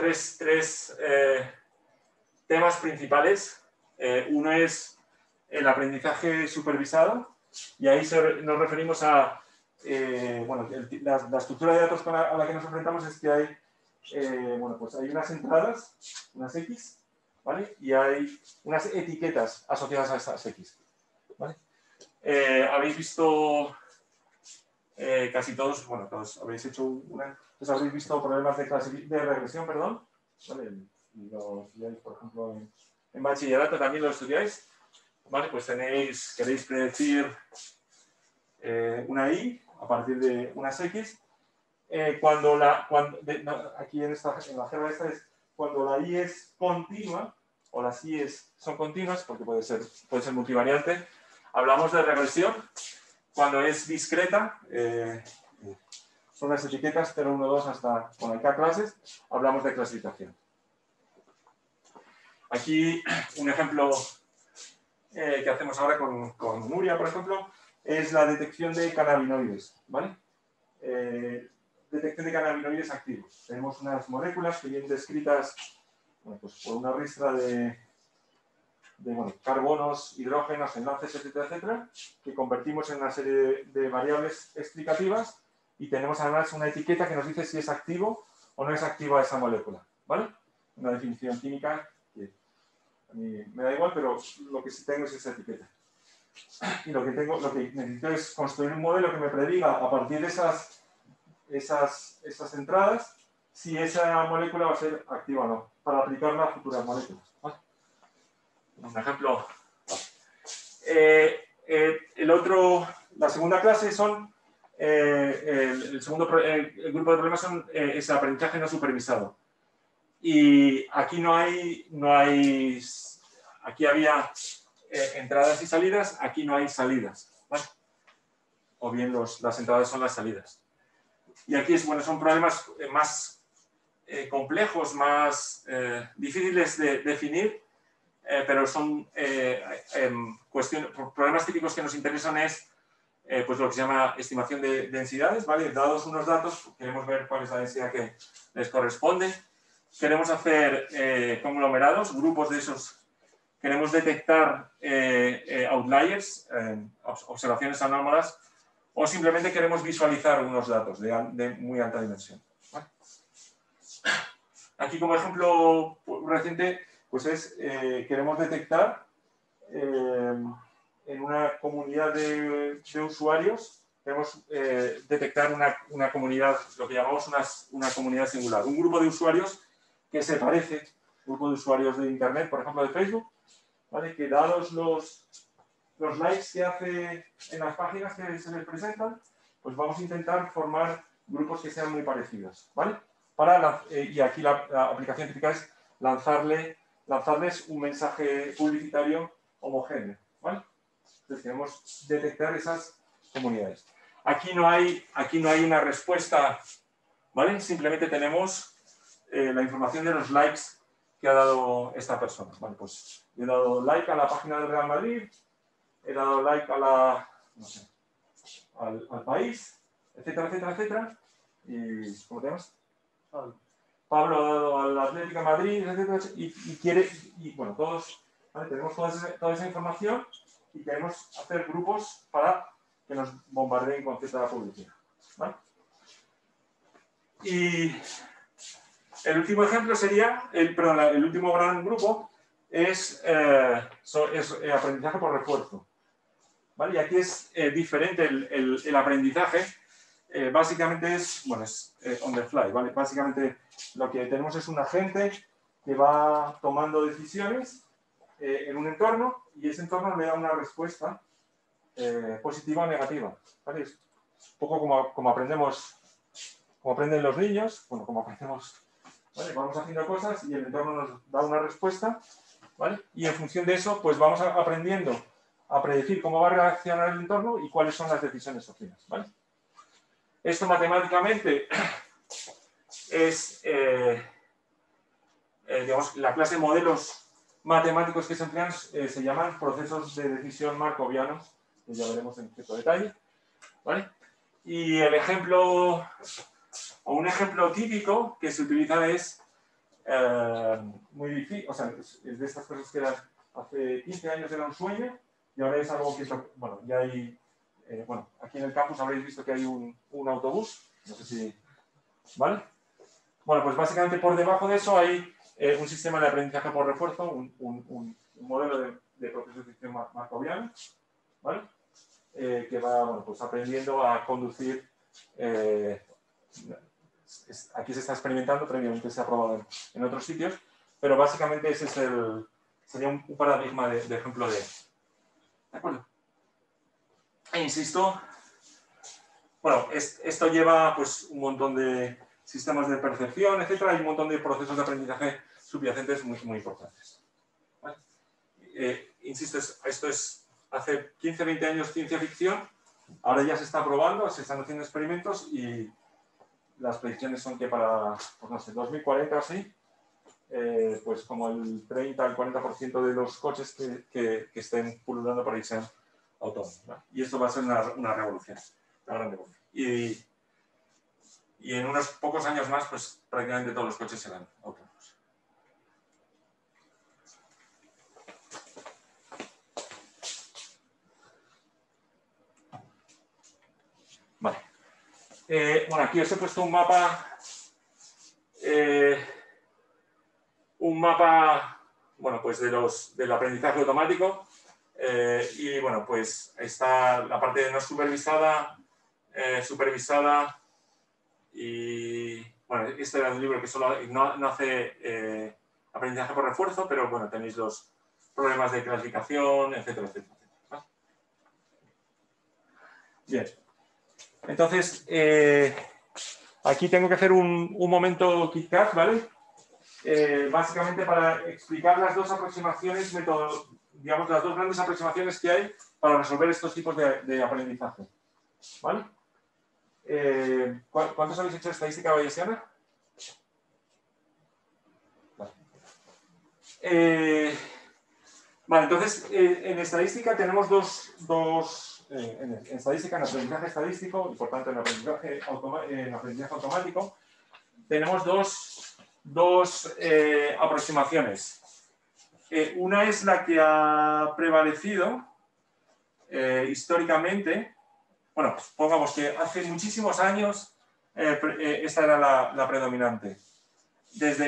temas principales. Uno es el aprendizaje supervisado, y ahí nos referimos a, la estructura de datos a la que nos enfrentamos es que hay, pues hay unas entradas, unas X, ¿vale? Y hay unas etiquetas asociadas a esas X, ¿vale? Habéis visto, casi todos, bueno, todos habéis hecho entonces habéis visto problemas de regresión, perdón, ¿vale? Y lo estudiáis, por ejemplo, en bachillerato también lo estudiáis, ¿vale? Pues queréis predecir una Y a partir de unas X. Aquí en la jerga esta es cuando la Y es continua, o las Y son continuas, porque puede ser multivariante, hablamos de regresión. Cuando es discreta, son las etiquetas 0, 1, 2 hasta con el K clases, hablamos de clasificación. Aquí un ejemplo que hacemos ahora con Nuria, por ejemplo, es la detección de cannabinoides, ¿vale? Detección de cannabinoides activos. Tenemos unas moléculas que vienen descritas, pues por una ristra de carbonos, hidrógenos, enlaces, etcétera, etcétera, que convertimos en una serie de variables explicativas y tenemos además una etiqueta que nos dice si es activo o no es activa esa molécula, ¿vale? Una definición química que a mí me da igual, pero lo que sí tengo es esa etiqueta. Y lo que necesito es construir un modelo que me prediga a partir de esas entradas si esa molécula va a ser activa o no, para aplicarla a futuras moléculas, ¿vale? Un ejemplo. La segunda clase son el grupo de problemas es el aprendizaje no supervisado. Y aquí aquí había entradas y salidas, aquí no hay salidas, ¿vale? O bien las entradas son las salidas. Y aquí son problemas más complejos, más difíciles de definir, pero son problemas típicos que nos interesan es pues lo que se llama estimación de densidades, ¿vale? Dados unos datos, queremos ver cuál es la densidad que les corresponde. Queremos hacer conglomerados, grupos de esos. Queremos detectar outliers, observaciones anómalas, o simplemente queremos visualizar unos datos de muy alta dimensión, ¿vale? Aquí como ejemplo reciente, pues queremos detectar en una comunidad de usuarios, queremos detectar una comunidad, lo que llamamos una comunidad singular, un grupo de usuarios que se parece, grupo de usuarios de Internet, por ejemplo de Facebook, ¿vale? Que dados los likes que hace en las páginas que se les presentan, pues vamos a intentar formar grupos que sean muy parecidos, ¿vale? Y aquí la aplicación típica es lanzarles un mensaje publicitario homogéneo, ¿vale? Entonces queremos detectar esas comunidades. Aquí no hay una respuesta, ¿vale? Simplemente tenemos la información de los likes que ha dado esta persona. Vale, pues he dado like a la página del Real Madrid, he dado like a al país, etcétera, etcétera, etcétera. Y, ¿cómo te llamas? Pablo ha dado al Atlético de Madrid, etcétera, todos, ¿vale? Tenemos toda esa información y queremos hacer grupos para que nos bombardeen con cierta publicidad, ¿vale? Y el último ejemplo sería, el último gran grupo es aprendizaje por refuerzo, ¿vale? Y aquí es diferente el aprendizaje. Básicamente es, bueno, es on the fly, ¿vale? Básicamente lo que tenemos es un agente que va tomando decisiones en un entorno y ese entorno le da una respuesta positiva o negativa, ¿vale? Es un poco como aprendemos, como aprenden los niños, bueno, como aprendemos, ¿vale? Vamos haciendo cosas y el entorno nos da una respuesta, ¿vale? Y en función de eso, pues vamos aprendiendo a predecir cómo va a reaccionar el entorno y cuáles son las decisiones sociales, ¿vale? Esto matemáticamente es, digamos, la clase de modelos matemáticos que se emplean se llaman procesos de decisión markovianos, que ya veremos en cierto detalle, ¿vale? Y el ejemplo, o un ejemplo típico que se utiliza es muy difícil, o sea, es de estas cosas que eran, hace 15 años era un sueño y ahora es algo que, bueno, ya hay, bueno, aquí en el campus habréis visto que hay un autobús, no sé si, ¿vale? Bueno, pues básicamente por debajo de eso hay un sistema de aprendizaje por refuerzo, un modelo de procesos de decisión markoviano, ¿vale? Que va, bueno, pues aprendiendo a conducir. Aquí se está experimentando, previamente se ha probado en otros sitios, pero básicamente ese es sería un paradigma de ejemplo ¿de acuerdo? E insisto, bueno, esto lleva pues un montón de sistemas de percepción, etcétera, y un montón de procesos de aprendizaje subyacentes muy, muy importantes. ¿Vale? Insisto, esto es hace 15, 20 años ciencia ficción, ahora ya se está probando, se están haciendo experimentos y las predicciones son que para, pues no sé, 2040 o así, pues como el 30 al 40% de los coches que estén pululando por ahí sean autónomos, ¿no? Y esto va a ser una revolución, una gran revolución. Y en unos pocos años más, pues prácticamente todos los coches serán autónomos. Vale. Bueno, aquí os he puesto un mapa, bueno, pues del aprendizaje automático. Y bueno, pues está la parte de no supervisada, supervisada y bueno, este era un libro que solo no hace aprendizaje por refuerzo, pero bueno, tenéis los problemas de clasificación, etcétera, etcétera. ¿Vale? Bien. Entonces, aquí tengo que hacer un momento KitKat, ¿vale? Básicamente para explicar las dos aproximaciones, digamos, las dos grandes aproximaciones que hay para resolver estos tipos de aprendizaje. ¿Vale? ¿Cuántos habéis hecho estadística bayesiana? Vale. Vale, entonces, en estadística tenemos en estadística, en aprendizaje estadístico, y por tanto en aprendizaje automático, tenemos dos aproximaciones. Una es la que ha prevalecido históricamente. Bueno, pongamos que hace muchísimos años esta era la predominante. Desde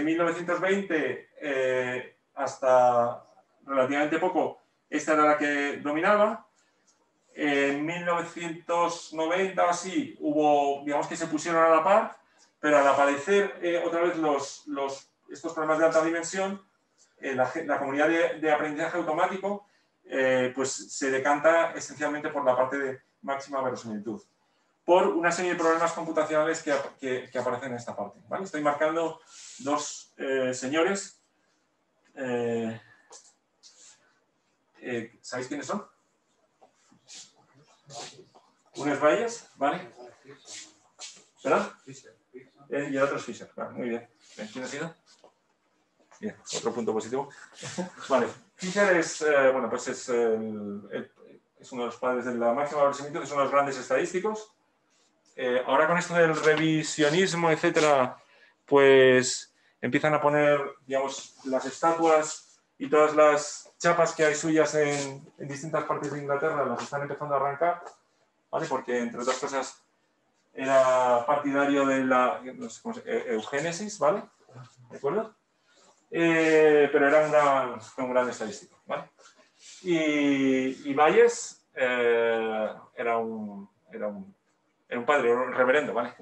1920 hasta relativamente poco, esta era la que dominaba. En 1990 o así hubo, digamos que se pusieron a la par, pero al aparecer otra vez estos problemas de alta dimensión, la comunidad de aprendizaje automático pues se decanta esencialmente por la parte de máxima verosimilitud, por una serie de problemas computacionales que aparecen en esta parte, ¿vale? Estoy marcando dos señores. ¿Sabéis quiénes son? Uno es Bayes, ¿vale? ¿Verdad? Y el otro es Fisher. Vale, muy bien. ¿Quién ha sido? Bien, otro punto positivo. Vale, Fisher es, bueno, pues es uno de los padres de la máxima verosimilitud, es uno de los grandes estadísticos. Ahora con esto del revisionismo, etcétera, pues empiezan a poner, digamos, las estatuas y todas las chapas que hay suyas en distintas partes de Inglaterra, las están empezando a arrancar, ¿vale? Porque, entre otras cosas, era partidario de la, no sé cómo eugénesis, ¿vale? ¿De acuerdo? Pero era un gran estadístico, ¿vale? Y Bayes era un padre, un reverendo, ¿vale?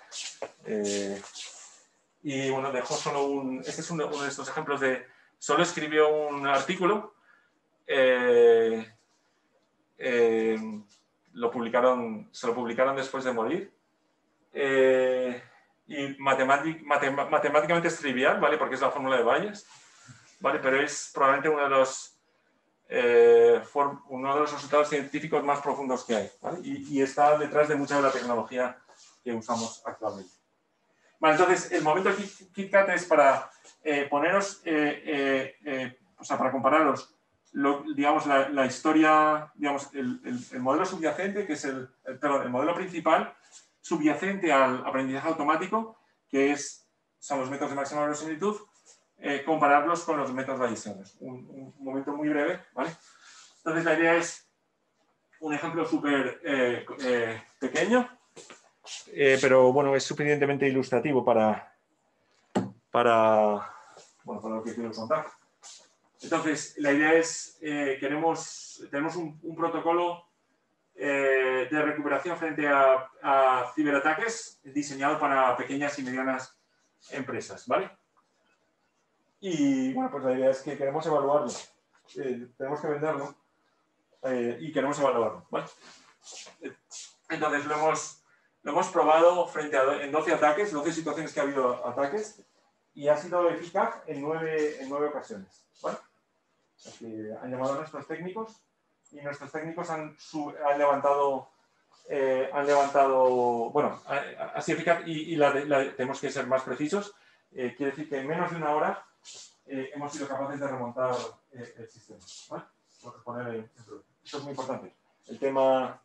Y bueno, dejó solo un... Este es uno de estos ejemplos de... Solo escribió un artículo, se lo publicaron después de morir. Y matemáticamente es trivial, ¿vale? Porque es la fórmula de Bayes, ¿vale? Pero es probablemente uno de los resultados científicos más profundos que hay, ¿vale? Y está detrás de mucha de la tecnología que usamos actualmente. Vale, entonces, el momento KitKat es para poneros, o sea, para compararos, digamos, la historia, digamos, el modelo subyacente, que es el modelo principal, subyacente al aprendizaje automático, que son los métodos de máxima verosimilitud, compararlos con los métodos bayesianos. Un momento muy breve, ¿vale? Entonces, la idea es un ejemplo súper pequeño, pero bueno, es suficientemente ilustrativo para lo que quiero contar. Entonces, la idea es, tenemos un protocolo de recuperación frente a ciberataques diseñado para pequeñas y medianas empresas, ¿vale? Y bueno, pues la idea es que queremos evaluarlo, tenemos que venderlo y queremos evaluarlo, ¿vale? Entonces lo hemos probado en 12 ataques, 12 situaciones que ha habido ataques, y ha sido eficaz en 9 ocasiones, ¿vale? O sea, que han llamado a nuestros técnicos y nuestros técnicos han levantado, bueno, ha sido eficaz y tenemos que ser más precisos. Quiere decir que en menos de una hora hemos sido capaces de remontar el sistema, ¿vale? Por poner esto es muy importante. El tema...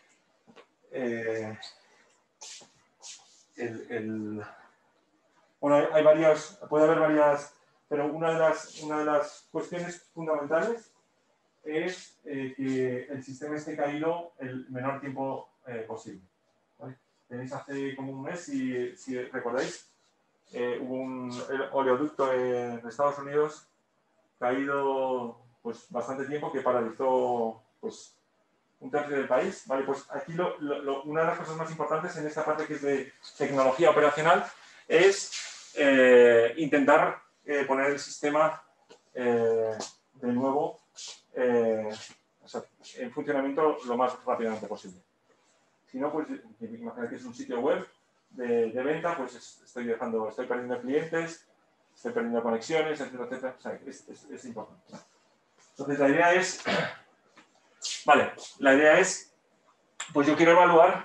Bueno, puede haber varias, pero una de las cuestiones fundamentales es que el sistema esté caído el menor tiempo posible, ¿vale? Tenéis hace como un mes, si recordáis, hubo un oleoducto en Estados Unidos caído pues bastante tiempo que paralizó pues un tercio del país, ¿vale? Pues aquí una de las cosas más importantes en esta parte que es de tecnología operacional es intentar poner el sistema de nuevo o sea, en funcionamiento lo más rápidamente posible. Si no, pues imaginad que es un sitio web de venta, pues estoy perdiendo clientes, estoy perdiendo conexiones, etcétera, etcétera. O sea, es importante. Entonces la idea es... Vale, la idea es, pues yo quiero evaluar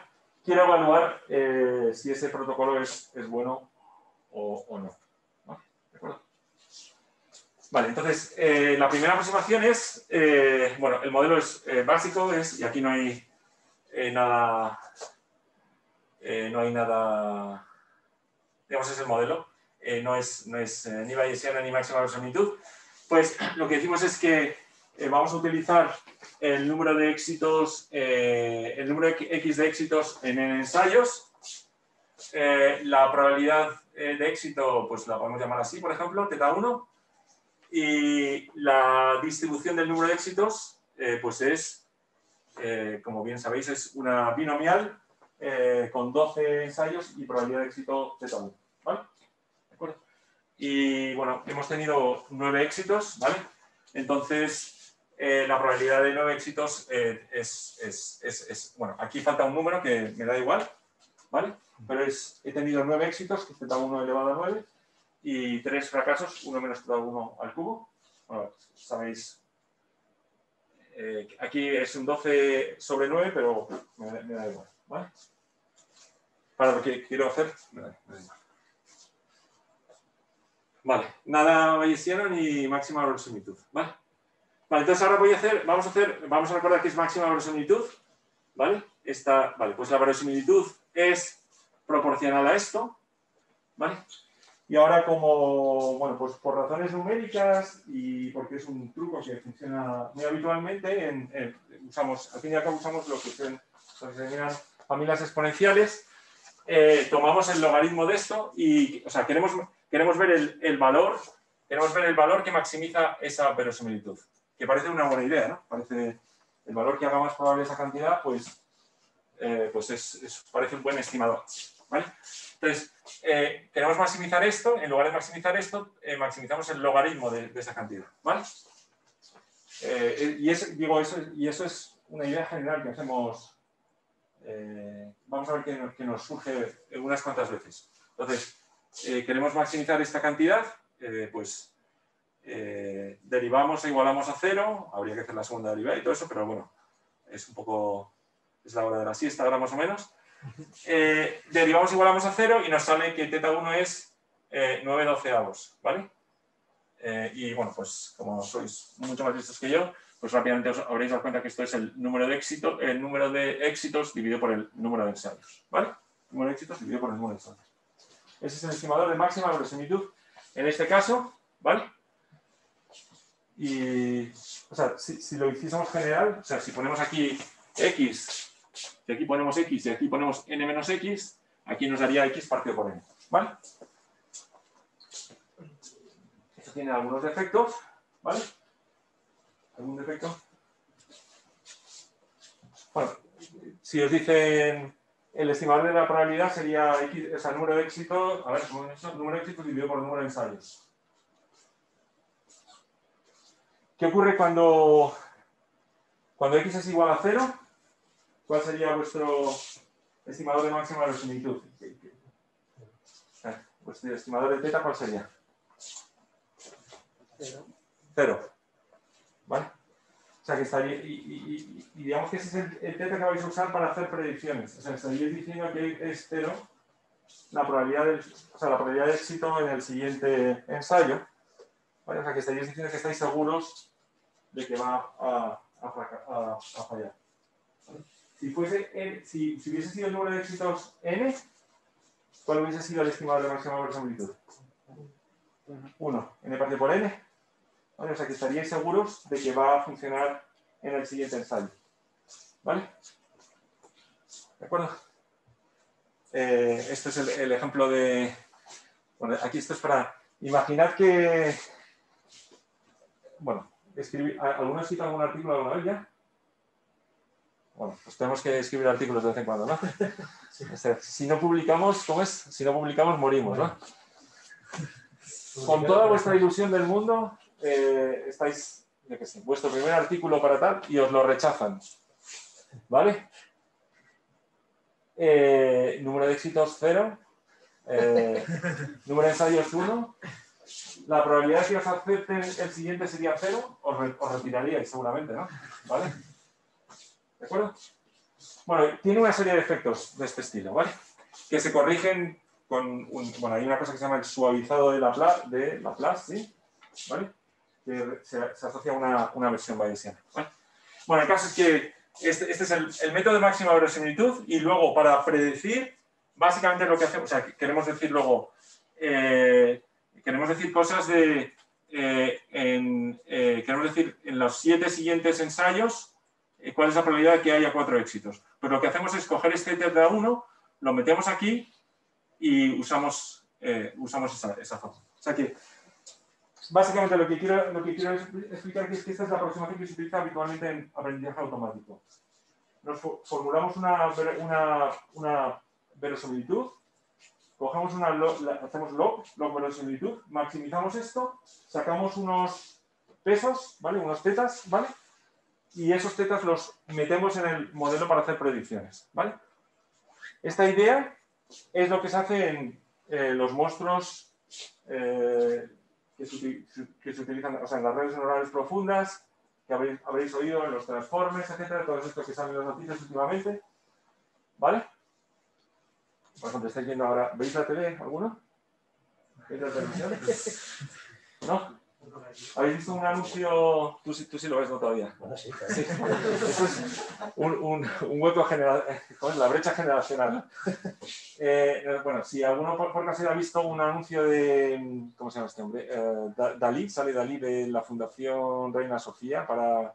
si ese protocolo es bueno o no. ¿Vale? ¿De acuerdo? Vale, entonces la primera aproximación es, bueno, el modelo es básico, y aquí no hay nada, digamos, es el modelo, no es ni bayesiano ni máxima verosimilitud. Pues lo que decimos es que vamos a utilizar el número de éxitos, el número X de éxitos en ensayos. La probabilidad de éxito, pues la podemos llamar así, por ejemplo, θ1. Y la distribución del número de éxitos, pues es, como bien sabéis, es una binomial con 12 ensayos y probabilidad de éxito θ1. ¿Vale? ¿De acuerdo? Y bueno, hemos tenido 9 éxitos, ¿vale? Entonces, la probabilidad de 9 éxitos bueno, aquí falta un número que me da igual, ¿vale? Pero he tenido 9 éxitos, que es θ1 elevado a 9, y 3 fracasos, 1 menos θ1 al cubo. Bueno, sabéis, aquí es un 12 sobre 9, pero me da igual, ¿vale? Para lo que quiero hacer, me da igual. Vale, nada bayesiano ni máxima verosimilitud, ¿vale? Vale, entonces ahora vamos a recordar que es máxima verosimilitud, ¿vale? Vale, pues la verosimilitud es proporcional a esto, ¿vale? Y ahora bueno, pues por razones numéricas y porque es un truco que funciona muy habitualmente, al fin y al cabo usamos lo que se denominan familias exponenciales, tomamos el logaritmo de esto y, o sea, queremos ver el valor que maximiza esa verosimilitud. Que parece una buena idea, ¿no? Parece el valor que haga más probable esa cantidad, pues parece un buen estimador, ¿vale? Entonces, queremos maximizar esto, en lugar de maximizar esto, maximizamos el logaritmo de esa cantidad, ¿vale? Y eso es una idea general que hacemos, vamos a ver que nos surge unas cuantas veces. Entonces, queremos maximizar esta cantidad, derivamos e igualamos a 0, habría que hacer la segunda derivada y todo eso, pero bueno, es la hora de la siesta ahora más o menos. Derivamos e igualamos a 0 y nos sale que θ1 es 9/12, ¿vale? Y bueno, pues como sois mucho más listos que yo, pues rápidamente os habréis dado cuenta que esto es el número de éxitos dividido por el número de ensayos, ¿vale? Número de éxitos dividido por el número de ensayos. Ese es el estimador de máxima verosimilitud en este caso, ¿vale? Y, o sea, si lo hiciésemos general, o sea, si ponemos aquí x, y aquí ponemos x y aquí ponemos n menos x, aquí nos daría x partido por n, ¿vale? Esto tiene algunos defectos, ¿vale? ¿Algún defecto? Bueno, si os dicen el estimador de la probabilidad sería x, o sea, el número de éxitos, a ver, ¿cómo es eso? El número de éxitos dividido por el número de ensayos. ¿Qué ocurre cuando x es igual a 0? ¿Cuál sería vuestro estimador de máxima verosimilitud? ¿Vuestro estimador de θ cuál sería? 0. ¿Vale? O sea, que estaría, y digamos que ese es el θ que vais a usar para hacer predicciones. O sea, estaríais diciendo que es 0 la probabilidad de éxito en el siguiente ensayo. ¿Vale? O sea, que estaríais diciendo que estáis seguros de que va a fallar. ¿Vale? Si hubiese sido el número de éxitos n, ¿cuál hubiese sido el estimador de máxima verosimilitud? 1. N partido por n. ¿Vale? O sea, que estaríais seguros de que va a funcionar en el siguiente ensayo. ¿Vale? ¿De acuerdo? Este es el ejemplo de... Bueno, aquí esto es para... Imaginad que... Bueno, ¿alguno ha escrito algún artículo alguna vez ya? Bueno, pues tenemos que escribir artículos de vez en cuando, ¿no? O sea, si no publicamos, ¿cómo es? Si no publicamos, morimos, ¿no? Con toda vuestra ilusión del mundo, estáis, yo qué sé, vuestro primer artículo para tal y os lo rechazan. ¿Vale? Número de éxitos 0. Número de ensayos 1. La probabilidad de que os acepten el siguiente sería 0. Os retiraríais seguramente, ¿no? ¿Vale? ¿De acuerdo? Bueno, tiene una serie de efectos de este estilo, ¿vale? Que se corrigen con bueno, hay una cosa que se llama el suavizado de Laplace, ¿sí? ¿Vale? Que se asocia a una versión bayesiana, ¿vale? Bueno, el caso es que este es el método de máxima verosimilitud y luego para predecir, básicamente lo que hacemos, o sea, queremos decir luego, queremos decir cosas de, queremos decir en los 7 siguientes ensayos, cuál es la probabilidad de que haya 4 éxitos. Pues lo que hacemos es coger este θ1, lo metemos aquí y usamos esa forma. O sea que, básicamente lo que quiero explicar es que esta es la aproximación que se utiliza habitualmente en aprendizaje automático. Nos formulamos una verosimilitud, cogemos hacemos log verosimilitud, maximizamos esto, sacamos unos pesos, ¿vale? Unos tetas, ¿vale? Y esos tetas los metemos en el modelo para hacer predicciones, ¿vale? Esta idea es lo que se hace en los monstruos que se utilizan, o sea, en las redes neuronales profundas, que habréis oído en los transformers, etcétera, todos estos que salen en las noticias últimamente, ¿vale? Por ejemplo, estáis viendo ahora, ¿veis la tele alguno? ¿Veis la televisión? ¿No? ¿Habéis visto un anuncio? Tú sí lo ves, ¿no? Todavía. Bueno, sí, Sí. Eso es un hueco generacional, la brecha generacional. Bueno, si alguno por casualidad ha visto un anuncio de, ¿cómo se llama este hombre? Dalí, sale Dalí de la Fundación Reina Sofía para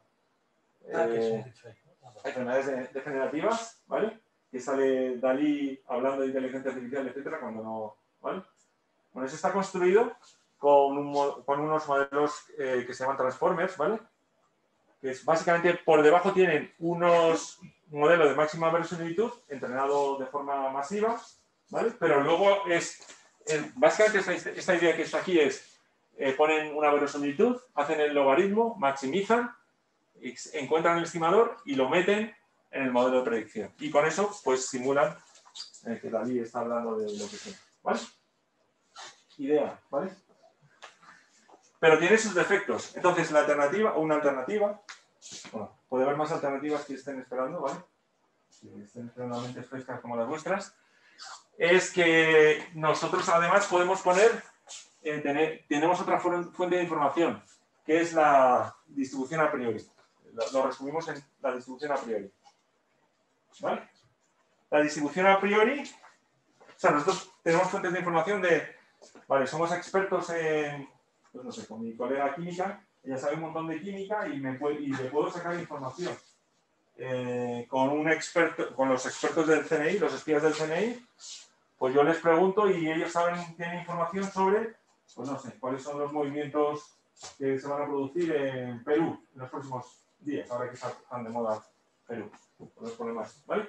enfermedades degenerativas, ¿vale? Que sale Dalí hablando de inteligencia artificial, etcétera, cuando no, ¿vale? Bueno, eso está construido con unos modelos que se llaman transformers, ¿vale? que es básicamente por debajo tienen unos modelos de máxima verosimilitud entrenado de forma masiva, ¿vale? Pero luego básicamente esta idea que está aquí es, ponen una verosimilitud, hacen el logaritmo, maximizan, encuentran el estimador y lo meten en el modelo de predicción. Y con eso, pues simulan que Dalí está hablando de lo que sea, ¿vale? Idea, ¿vale? Pero tiene sus defectos. Entonces, una alternativa, bueno, puede haber más alternativas que estén esperando, ¿vale? Que estén esperando mentes frescas como las vuestras, es que nosotros además podemos poner, tenemos otra fuente de información, que es la distribución a priori. Lo resumimos en la distribución a priori. ¿Vale? La distribución a priori, o sea, nosotros tenemos fuentes de información de, vale, somos expertos en, pues no sé, con mi colega química, ella sabe un montón de química y le puedo sacar información. Con los expertos del CNI, los espías del CNI, pues yo les pregunto y ellos tienen información sobre, pues no sé, cuáles son los movimientos que se van a producir en Perú en los próximos días, ahora que están de moda Perú, por los problemas, ¿vale?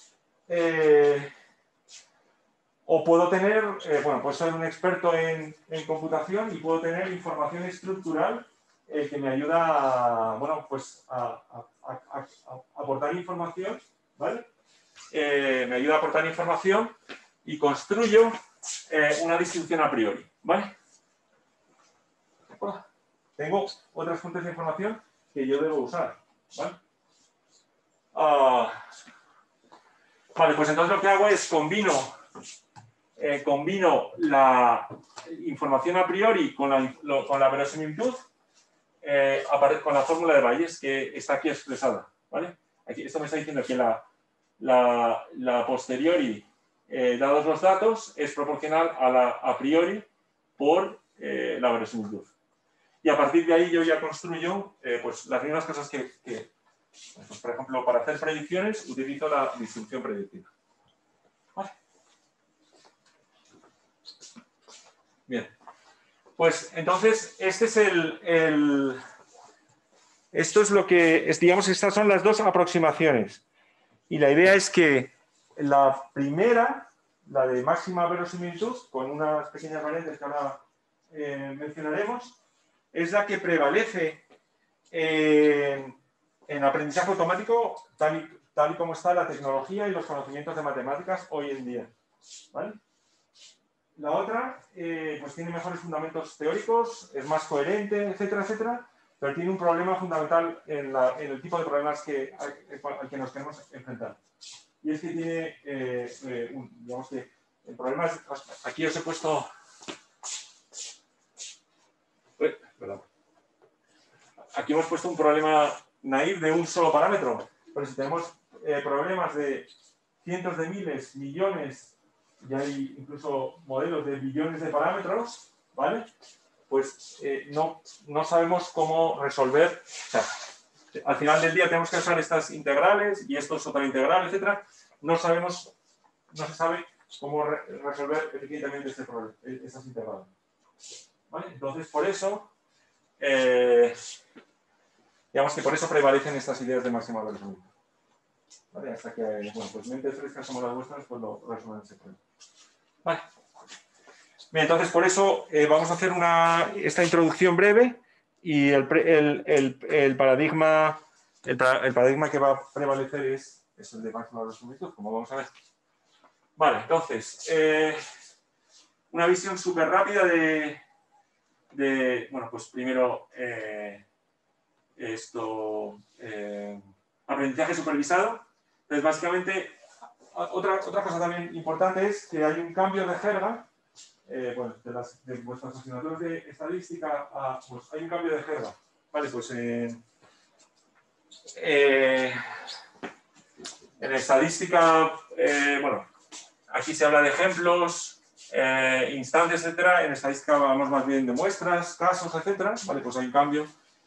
O puedo tener, bueno, puedo ser un experto en computación y puedo tener información estructural que me ayuda bueno, pues a aportar información, ¿vale? Me ayuda a aportar información y construyo una distribución a priori, ¿vale? Tengo otras fuentes de información que yo debo usar, ¿vale? Vale, pues entonces lo que hago es combino la información a priori con la verosimilitud con la fórmula de Bayes que está aquí expresada, ¿vale? Aquí, esto me está diciendo que la posteriori, dados los datos, es proporcional a la a priori por la verosimilitud. Y a partir de ahí yo ya construyo pues las mismas cosas que pues, por ejemplo, para hacer predicciones utilizo la distribución predictiva. ¿Vale? Bien. Pues entonces, este es esto es lo que, digamos, estas son las dos aproximaciones. Y la idea es que la primera, la de máxima verosimilitud, con unas pequeñas variantes que ahora mencionaremos, es la que prevalece en aprendizaje automático tal y como está la tecnología y los conocimientos de matemáticas hoy en día. ¿Vale? La otra pues tiene mejores fundamentos teóricos, es más coherente, etcétera, etcétera, pero tiene un problema fundamental en el tipo de problemas al que nos queremos enfrentar. Y es que tiene, digamos que el problema es, aquí os he puesto... Perdón. Aquí hemos puesto un problema naive de un solo parámetro, pero si tenemos problemas de cientos de miles, millones, y hay incluso modelos de billones de parámetros, ¿vale? Pues no sabemos cómo resolver. O sea, al final del día tenemos que usar estas integrales y esto es otra integral, etcétera. No se sabe cómo resolver eficientemente este problema, estas integrales. ¿Vale? Entonces, por eso, digamos que por eso prevalecen estas ideas de máxima verosimilitud. ¿Vale? Hasta que, bueno, pues mentes frescas como las vuestras, pues lo resuelven ese problema. Vale. Bien, entonces por eso vamos a hacer esta introducción breve y el paradigma que va a prevalecer es el de máxima verosimilitud, como vamos a ver. Vale, entonces, una visión súper rápida bueno, pues primero aprendizaje supervisado. Entonces, básicamente, otra cosa también importante es que hay un cambio de jerga, bueno, de vuestras asignaturas de estadística, pues hay un cambio de jerga. Vale, pues en estadística, bueno, aquí se habla de ejemplos, instancias, etcétera. En estadística hablamos más bien de muestras, casos, etcétera. Vale, pues hay un cambio.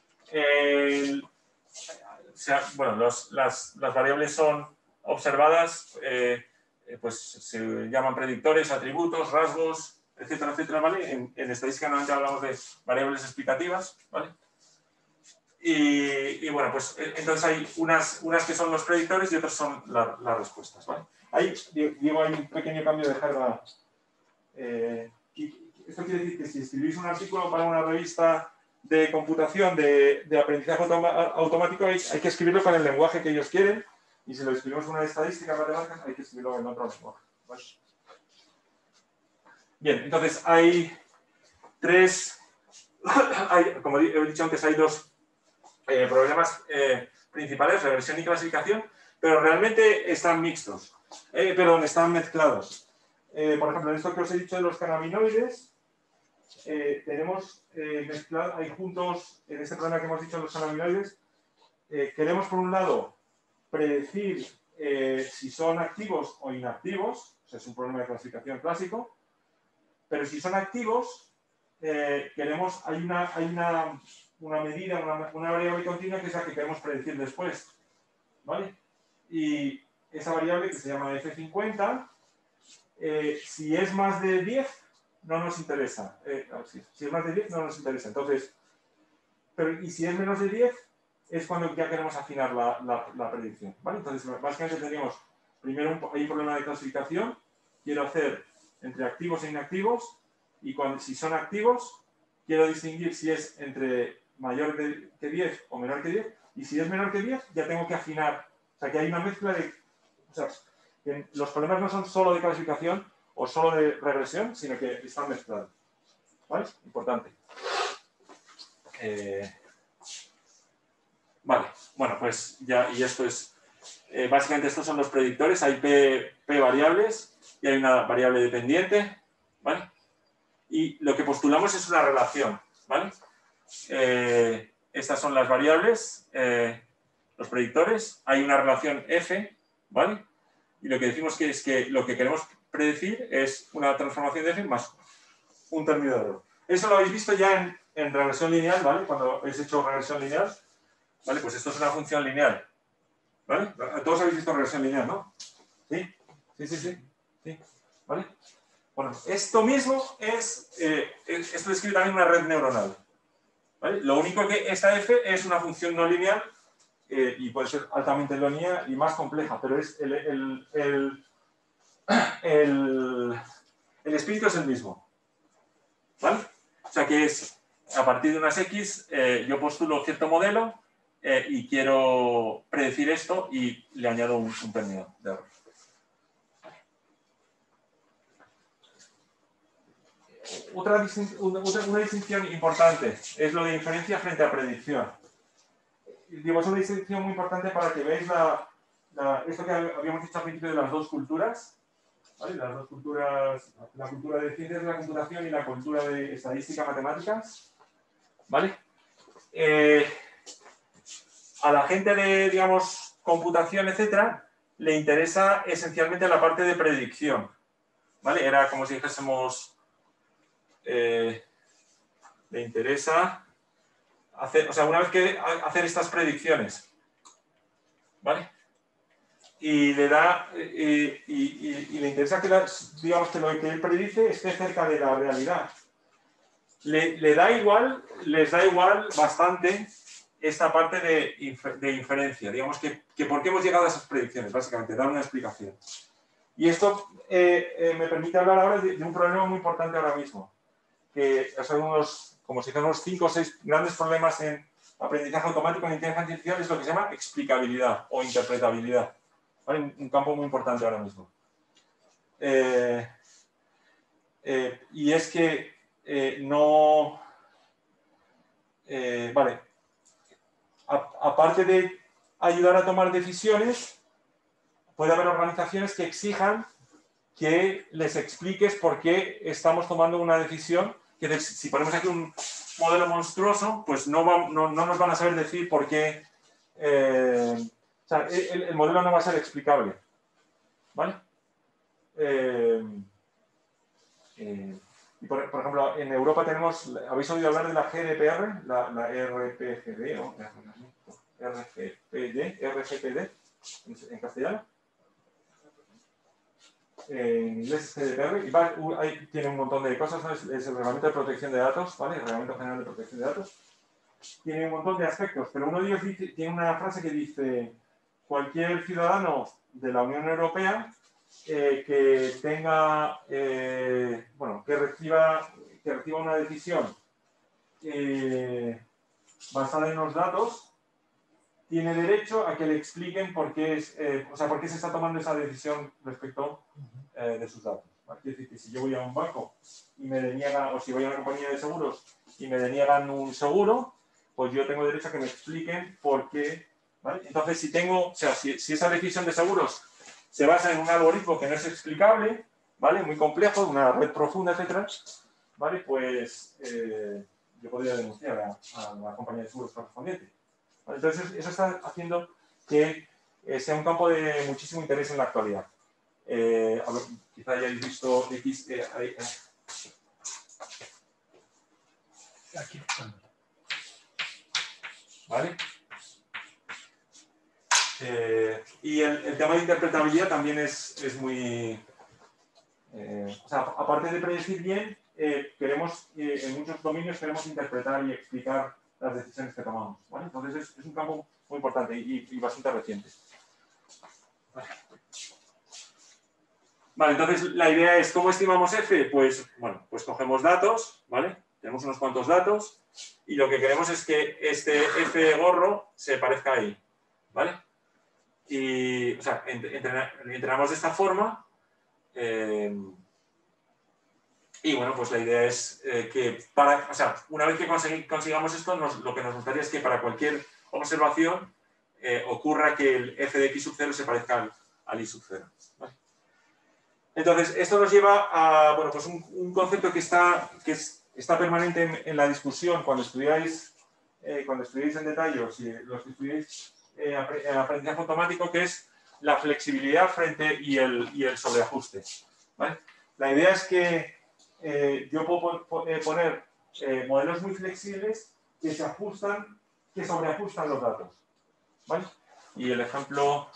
Bueno, las variables son observadas, pues se llaman predictores, atributos, rasgos, etcétera, etcétera, ¿vale? En estadística normalmente hablamos de variables explicativas, ¿vale? Y bueno, pues entonces hay unas que son los predictores y otras son las respuestas, ¿vale? Ahí, digo, hay un pequeño cambio de jerga. Esto quiere decir que si escribís un artículo para una revista de computación de aprendizaje automático, hay que escribirlo con el lenguaje que ellos quieren, y si lo escribimos en una estadística matemática, hay que escribirlo en otro lenguaje, ¿vale? Bien, entonces hay tres, como he dicho antes, hay dos problemas principales, regresión y clasificación, pero realmente están mixtos, están mezclados. Por ejemplo, en esto que os he dicho de los cannabinoides, tenemos mezclado, hay juntos, en este problema que hemos dicho de los cannabinoides, queremos por un lado predecir si son activos o inactivos, o sea, es un problema de clasificación clásico, pero si son activos, hay una medida, una variable continua que es la que queremos predecir después, ¿vale? Y esa variable que se llama F50, si es más de 10, no nos interesa. Si es más de 10, no nos interesa. Entonces, y si es menos de 10, es cuando ya queremos afinar la predicción, ¿vale? Entonces, básicamente tenemos, primero hay un problema de clasificación, quiero hacer entre activos e inactivos, y si son activos, quiero distinguir si es entre mayor que 10 o menor que 10, y si es menor que 10, ya tengo que afinar. O sea, que hay una mezcla de... O sea, que los problemas no son solo de clasificación o solo de regresión, sino que están mezclados. ¿Vale? Importante. Vale, bueno, pues ya, y esto es... básicamente estos son los predictores, hay P variables y hay una variable dependiente, ¿vale? Y lo que postulamos es una relación, ¿vale? Estas son las variables, los predictores, hay una relación F, ¿vale? Y lo que decimos es que lo que queremos predecir es una transformación de F más un término de error. Eso lo habéis visto ya en regresión lineal, ¿vale? Cuando habéis hecho regresión lineal, ¿vale? Pues esto es una función lineal, ¿vale? Todos habéis visto regresión lineal, ¿no? ¿Sí? Sí, ¿vale? Bueno, esto mismo esto describe también una red neuronal, ¿vale? Lo único que esta F es una función no lineal y puede ser altamente lineal y más compleja, pero es el espíritu es el mismo, ¿vale? O sea que es, a partir de unas X, yo postulo cierto modelo y quiero predecir esto y le añado un término de error. Una distinción importante es lo de inferencia frente a predicción. Digo, es una distinción muy importante para que veáis esto que habíamos dicho al principio de las dos culturas, ¿vale? Las dos culturas, la cultura de ciencias de la computación y la cultura de estadística matemáticas, ¿vale? A la gente de, digamos, computación, etcétera, le interesa esencialmente la parte de predicción, ¿vale? Era como si dijésemos... le interesa hacer, o sea, una vez que hacer estas predicciones, ¿vale? Y le da y le interesa que digamos que lo que él predice esté cerca de la realidad. Les da igual bastante esta parte de inferencia, digamos que por qué hemos llegado a esas predicciones, básicamente, dar una explicación. Y esto me permite hablar ahora de un problema muy importante ahora mismo, que son como si fueran unos 5 o 6 grandes problemas en aprendizaje automático en inteligencia artificial, es lo que se llama explicabilidad o interpretabilidad. ¿Vale? Un campo muy importante ahora mismo. Y es que no... vale. Aparte de ayudar a tomar decisiones, puede haber organizaciones que exijan que les expliques por qué estamos tomando una decisión. Que si ponemos aquí un modelo monstruoso, pues no nos van a saber decir por qué. O sea, el modelo no va a ser explicable. ¿Vale? Y por ejemplo, en Europa tenemos, ¿habéis oído hablar de la GDPR? La RPGD, ¿no? RGPD en castellano. En inglés es GDPR y ahí tiene un montón de cosas, ¿no? Es el reglamento de protección de datos, ¿vale? El reglamento general de protección de datos. tiene un montón de aspectos, pero uno de ellos tiene una frase que dice: cualquier ciudadano de la Unión Europea que tenga, bueno, que reciba una decisión basada en los datos, tiene derecho a que le expliquen por qué por qué se está tomando esa decisión respecto de sus datos. ¿Vale? Es decir, que si yo voy a un banco y me deniegan, o si voy a una compañía de seguros y me deniegan un seguro, pues yo tengo derecho a que me expliquen por qué. ¿Vale? Entonces, si esa decisión de seguros se basa en un algoritmo que no es explicable, ¿vale? Muy complejo, una red profunda, etcétera, ¿vale? Pues yo podría denunciar a la compañía de seguros correspondiente. ¿Vale? Entonces, eso está haciendo que sea un campo de muchísimo interés en la actualidad. A ver, quizá hayáis visto X. Aquí. ¿Vale? Y el tema de interpretabilidad también es muy... o sea, aparte de predecir bien, queremos, en muchos dominios queremos interpretar y explicar las decisiones que tomamos. ¿Vale? Entonces es un campo muy importante y bastante reciente. Vale, entonces la idea es, ¿cómo estimamos F? Pues, bueno, pues cogemos datos, ¿vale? Tenemos unos cuantos datos y lo que queremos es que este F gorro se parezca ahí, ¿vale? Y, o sea, entrenamos de esta forma y, bueno, pues la idea es que o sea, una vez que consigamos esto, lo que nos gustaría es que para cualquier observación ocurra que el F de X sub 0 se parezca al Y sub 0, ¿vale? Entonces, esto nos lleva a, bueno, pues un concepto que está permanente en la discusión cuando estudiáis en detalle, o si los que estudiáis aprendizaje automático, que es la flexibilidad y el sobreajuste, ¿vale? La idea es que yo puedo poner modelos muy flexibles que sobreajustan los datos, ¿vale? Y el ejemplo...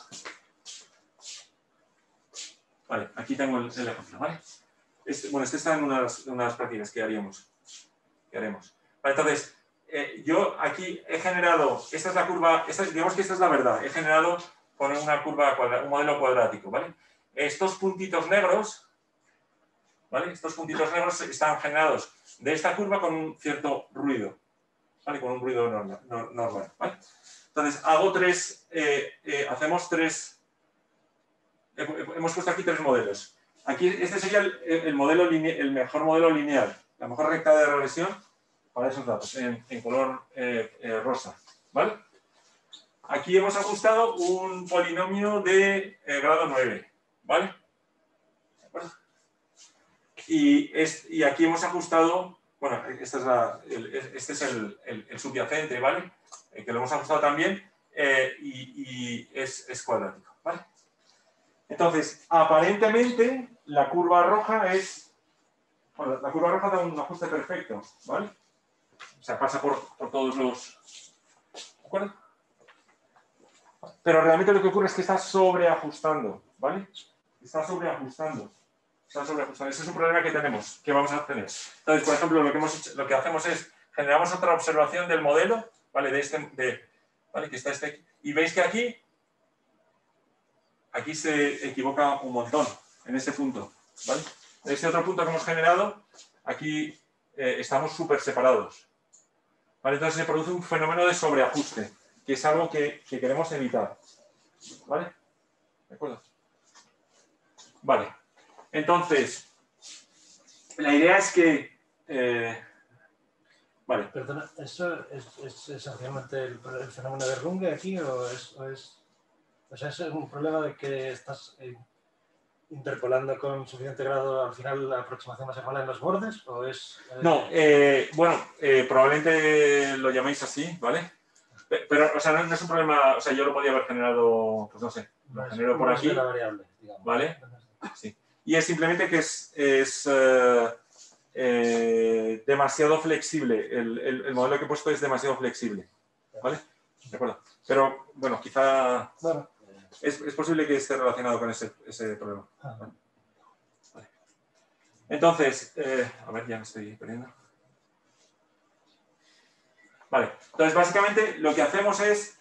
Vale, aquí tengo el ejemplo, ¿vale? Este está en unas prácticas que haremos. Vale, entonces, yo aquí he generado, esta es la curva, digamos que esta es la verdad, he generado con una curva, un modelo cuadrático, ¿vale? Estos puntitos negros, ¿vale? Estos puntitos negros están generados de esta curva con un cierto ruido, ¿vale? Con un ruido normal, ¿vale? Entonces, hacemos tres... Hemos puesto aquí tres modelos. Aquí este sería el mejor modelo lineal, la mejor recta de regresión para esos datos, en color rosa, ¿vale? Aquí hemos ajustado un polinomio de grado 9, ¿vale? ¿De acuerdo? Y aquí hemos ajustado, bueno, este es el subyacente, ¿vale? Que lo hemos ajustado también y es cuadrático, ¿vale? Entonces, aparentemente, la curva roja la curva roja da un ajuste perfecto, ¿vale? O sea, pasa por todos los... ¿De acuerdo? Pero realmente lo que ocurre es que está sobreajustando, ¿vale? Está sobreajustando. Ese es un problema que tenemos, que vamos a tener. Entonces, por ejemplo, lo que hacemos es, generamos otra observación del modelo, ¿vale? ¿Vale? Que está y veis que aquí se equivoca un montón, en este punto, ¿vale? En este otro punto que hemos generado, aquí estamos súper separados, ¿vale? Entonces se produce un fenómeno de sobreajuste, que es algo que queremos evitar, ¿vale? ¿De acuerdo? Vale. Entonces, la idea es que... vale. Perdona, ¿eso es esencialmente el fenómeno de Runge aquí o sea, es un problema de que estás interpolando con suficiente grado, al final la aproximación más igual en los bordes o es...? No, bueno, probablemente lo llaméis así, ¿vale? Pero, o sea, no es un problema, o sea, yo lo podía haber generado, pues no sé, lo genero por aquí, la variable, digamos. ¿vale? Sí. Y es simplemente que es demasiado flexible, el modelo que he puesto es demasiado flexible, ¿vale? De acuerdo. Pero, bueno, quizá es posible que esté relacionado con ese problema. ¿Vale? Vale. Entonces, a ver, ya me estoy perdiendo. Vale, entonces básicamente lo que hacemos es,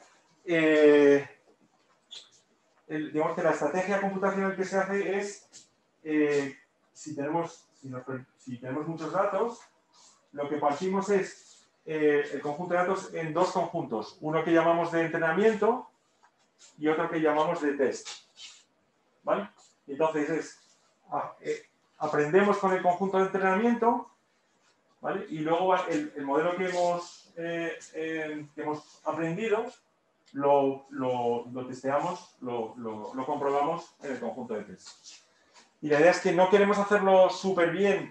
digamos que la estrategia computacional que se hace es, si tenemos muchos datos, lo que partimos es el conjunto de datos en dos conjuntos, uno que llamamos de entrenamiento y otro que llamamos de test. ¿Vale? Entonces aprendemos con el conjunto de entrenamiento, ¿vale? Y luego el modelo que hemos aprendido lo testeamos, lo comprobamos en el conjunto de test. Y la idea es que no queremos hacerlo súper bien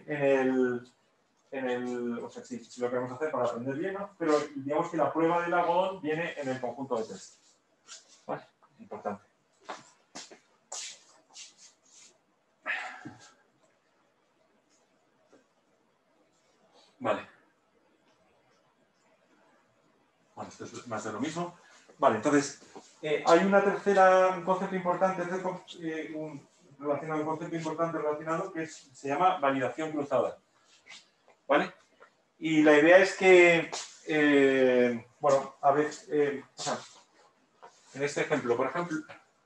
o sea, sí lo queremos hacer para aprender bien, ¿no? Pero digamos que la prueba del algodón viene en el conjunto de test. ¿Vale? Importante. Vale. Bueno, esto es más de lo mismo. Vale, entonces, hay un concepto importante, relacionado que se llama validación cruzada. ¿Vale? Y la idea es que, bueno, a ver, o sea, en este ejemplo, por ejemplo,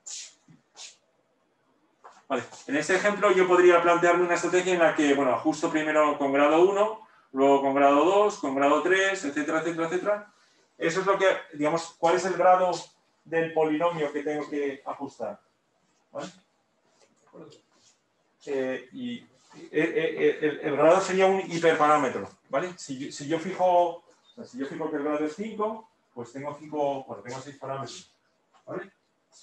vale, en este ejemplo yo podría plantearme una estrategia en la que, bueno, ajusto primero con grado 1, luego con grado 2, con grado 3, etcétera, etcétera, etcétera. Eso es lo que, digamos, ¿cuál es el grado del polinomio que tengo que ajustar? ¿Vale? Y el grado sería un hiperparámetro, ¿vale? Si yo fijo que el grado es 5, pues tengo 6 parámetros, ¿vale?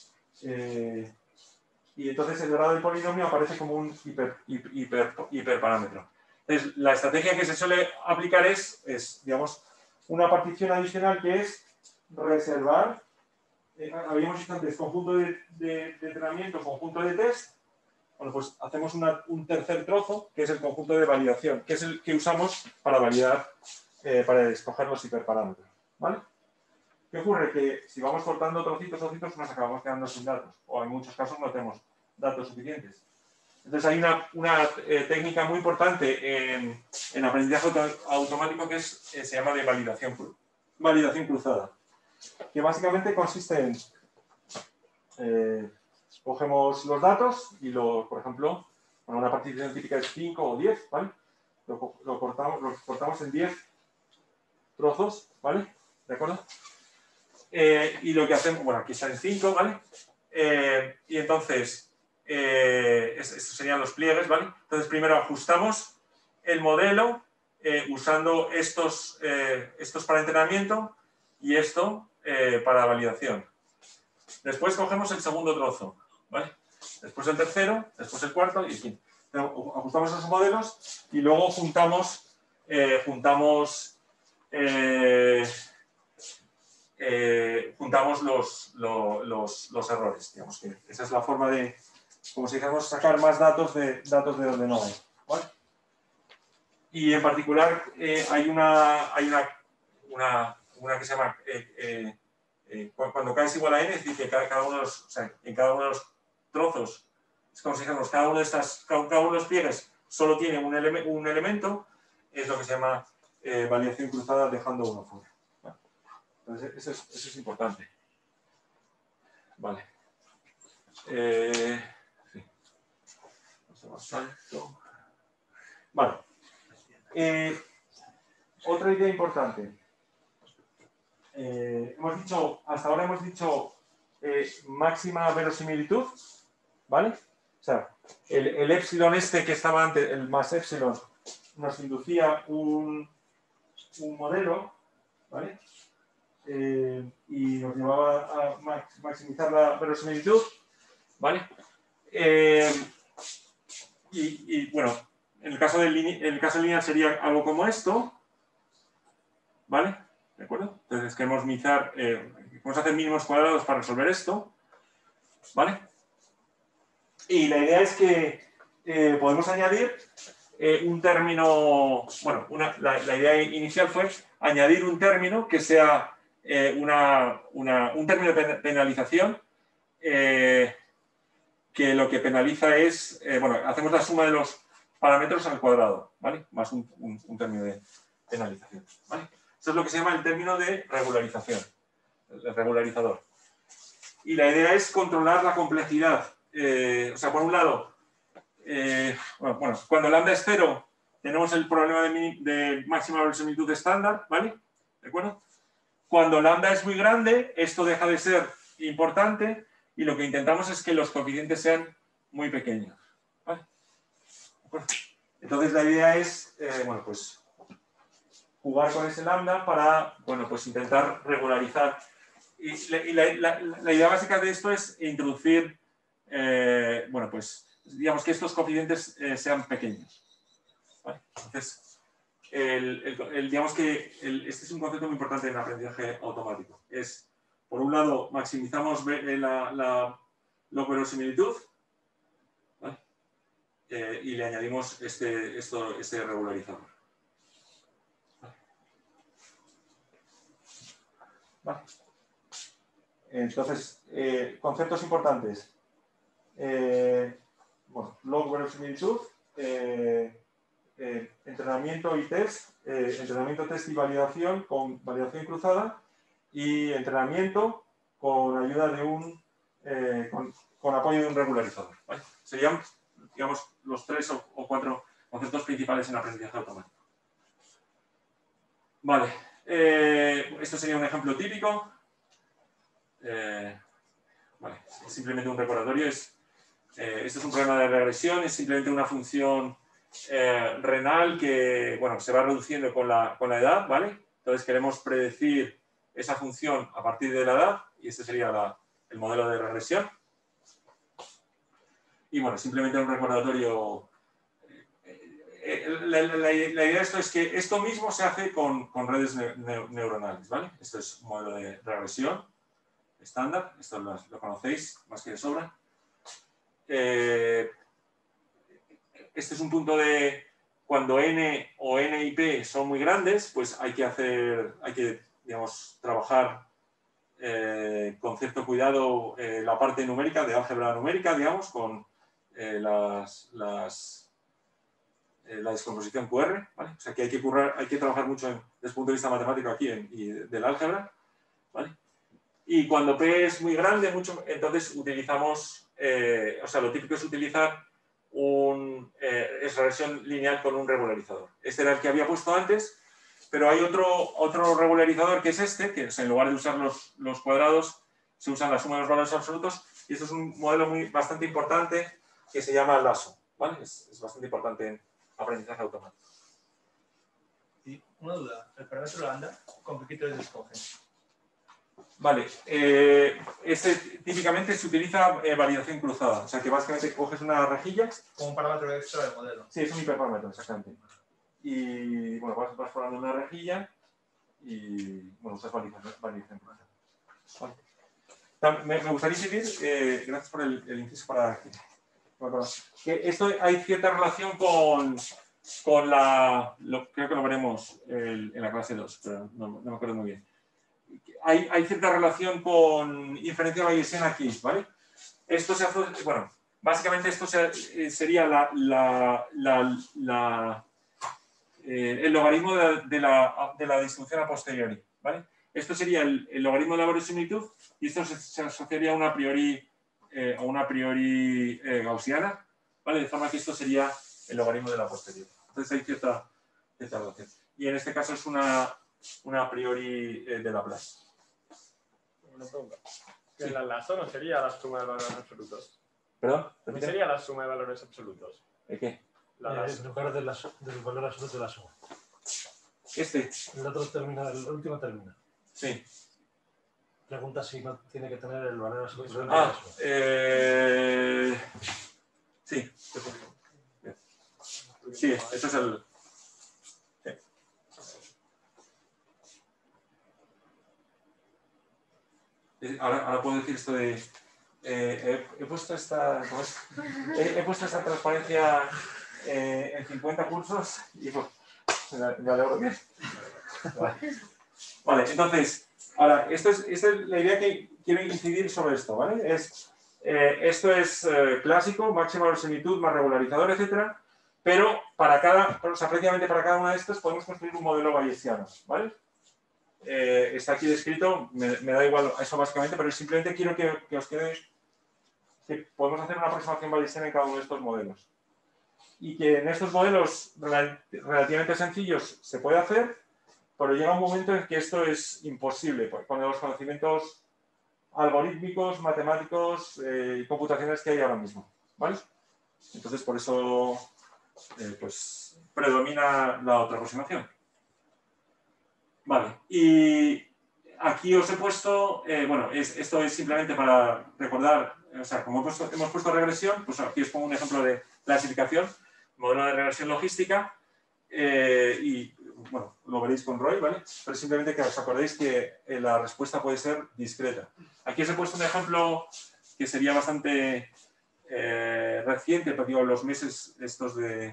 Y entonces el grado del polinomio aparece como un hiperparámetro. Entonces, la estrategia que se suele aplicar es, digamos, una partición adicional que es reservar, habíamos dicho antes, conjunto de entrenamiento, conjunto de test. Bueno, pues hacemos un tercer trozo, que es el conjunto de validación, que es el que usamos para validar, para escoger los hiperparámetros. ¿Vale? ¿Qué ocurre? Que si vamos cortando trocitos, nos acabamos quedando sin datos, o en muchos casos no tenemos datos suficientes. Entonces hay una técnica muy importante en aprendizaje automático que se llama de validación cruzada, que básicamente consiste en cogemos los datos y por ejemplo, una partición típica es 5 o 10, ¿vale? Los cortamos en 10 trozos, ¿vale? ¿De acuerdo? Y lo que hacemos, bueno, aquí están en 5, ¿vale? Y entonces, estos serían los pliegues, ¿vale? Entonces, primero ajustamos el modelo usando estos para entrenamiento y esto para validación. Después cogemos el segundo trozo, ¿vale? Después el tercero, después el cuarto y el quinto. Ajustamos esos modelos y luego juntamos los errores. Digamos que esa es la forma de, como si dijéramos, sacar más datos de donde no hay, ¿vale? Y en particular hay una que se llama cuando k es igual a n, es decir, que en cada uno de los trozos, es como si dijéramos, cada uno de los pliegues solo tiene un elemento, es lo que se llama validación cruzada dejando uno fuera. ¿Vale? Entonces, eso es importante. Vale. Sí. Vale. Otra idea importante. Hasta ahora hemos dicho máxima verosimilitud, ¿vale? O sea, el epsilon que estaba antes, el más epsilon, nos inducía un modelo, ¿vale? Y nos llevaba a maximizar la verosimilitud, ¿vale? Y bueno, en el caso lineal sería algo como esto, ¿vale? ¿De acuerdo? Entonces queremos hacer mínimos cuadrados para resolver esto, ¿vale? Y la idea es que podemos añadir un término, bueno, la idea inicial fue añadir un término que sea un término de penalización que lo que penaliza es, bueno, hacemos la suma de los parámetros al cuadrado, ¿vale? Más un término de penalización, ¿vale? Eso es lo que se llama el término de regularización, el regularizador. Y la idea es controlar la complejidad. O sea, por un lado, bueno, cuando lambda es 0, tenemos el problema de máxima verosimilitud estándar, ¿vale? ¿De acuerdo? Cuando lambda es muy grande, esto deja de ser importante y lo que intentamos es que los coeficientes sean muy pequeños, ¿vale? Entonces la idea es, bueno, pues jugar con ese lambda para, bueno, pues intentar regularizar. Y la idea básica de esto es introducir, bueno, pues digamos que estos coeficientes sean pequeños, ¿vale? Entonces, digamos que este es un concepto muy importante en aprendizaje automático. Es, por un lado, maximizamos la verosimilitud, ¿vale? Y le añadimos este regularizador. ¿Vale? Entonces, conceptos importantes. Bueno, log verosimilitud, entrenamiento y test, entrenamiento, test y validación con validación cruzada y entrenamiento con ayuda de un, con apoyo de un regularizador, ¿vale? Serían, digamos, los 3 o 4 conceptos principales en aprendizaje automático. Vale, esto sería un ejemplo típico. Vale, es simplemente un recordatorio. Esto es un problema de regresión, es simplemente una función renal que, bueno, se va reduciendo con la edad, ¿vale? Entonces queremos predecir esa función a partir de la edad y este sería el modelo de regresión. Y bueno, simplemente un recordatorio. La idea de esto es que esto mismo se hace con redes neuronales, ¿vale? Esto es un modelo de regresión estándar, esto lo conocéis más que de sobra. Este es un punto de cuando n o n y p son muy grandes, pues hay que digamos, trabajar con cierto cuidado la parte numérica, de álgebra numérica, digamos, con la descomposición QR, ¿vale? O sea que hay que trabajar mucho desde el punto de vista matemático aquí y del álgebra, ¿vale? Y cuando P es muy grande, entonces utilizamos, o sea, lo típico es utilizar es regresión lineal con un regularizador. Este era el que había puesto antes, pero hay otro regularizador que es este, que es, en lugar de usar los cuadrados, se usan la suma de los valores absolutos, y esto es un modelo bastante importante que se llama LASSO, ¿vale? Es bastante importante en aprendizaje automático. Y una duda, el parámetro lambda, ¿con qué criterios escogen? Vale, típicamente se utiliza validación cruzada, o sea que básicamente coges una rejilla. Como un parámetro extra del modelo. Sí, es un hiperparámetro, exactamente. Y bueno, vas formando una rejilla y bueno, usas validación cruzada. Vale. Me gustaría incidir, gracias por el inciso para que esto hay cierta relación con creo que lo veremos en la clase 2, pero no me acuerdo muy bien. Hay cierta relación con inferencia bayesiana aquí, ¿vale? Esto se hace, bueno, básicamente esto sería el logaritmo de la distribución a posteriori, ¿vale? Esto sería el logaritmo de la verosimilitud y esto se asociaría a una priori gaussiana, ¿vale? De forma que esto sería el logaritmo de la posteriori. Entonces hay cierta relación. Y en este caso es una priori de Laplace. Una pregunta. Sí. ¿La LASSO no sería la suma de valores absolutos? ¿Perdón? ¿No sería la suma de valores absolutos? ¿De qué? En lugar del valor absoluto de la suma. El último término. Sí. Pregunta si no tiene que tener el valor absoluto de la suma. Sí. Sí, eso es el... Ahora puedo decir esto de... he puesto esta transparencia en 50 cursos y pues, me alegro bien. Vale, entonces, ahora, esta es la idea que quiero incidir sobre esto, ¿vale? Esto es clásico, máxima verosimilitud, más regularizador, etcétera, pero prácticamente para cada una de estas podemos construir un modelo bayesiano, ¿vale? está aquí descrito, me da igual eso básicamente, pero simplemente quiero que os quede que podemos hacer una aproximación bayesiana en cada uno de estos modelos. Y que en estos modelos relativamente sencillos se puede hacer, pero llega un momento en que esto es imposible, con los conocimientos algorítmicos, matemáticos y computacionales que hay ahora mismo, ¿vale? Entonces, por eso pues, predomina la otra aproximación. Vale, y aquí os he puesto, bueno, esto es simplemente para recordar, o sea, como hemos puesto regresión, pues aquí os pongo un ejemplo de clasificación, modelo de regresión logística, y bueno, lo veréis con Roy, ¿vale? Pero simplemente que os acordéis que la respuesta puede ser discreta. Aquí os he puesto un ejemplo que sería bastante reciente, pero digo, los meses estos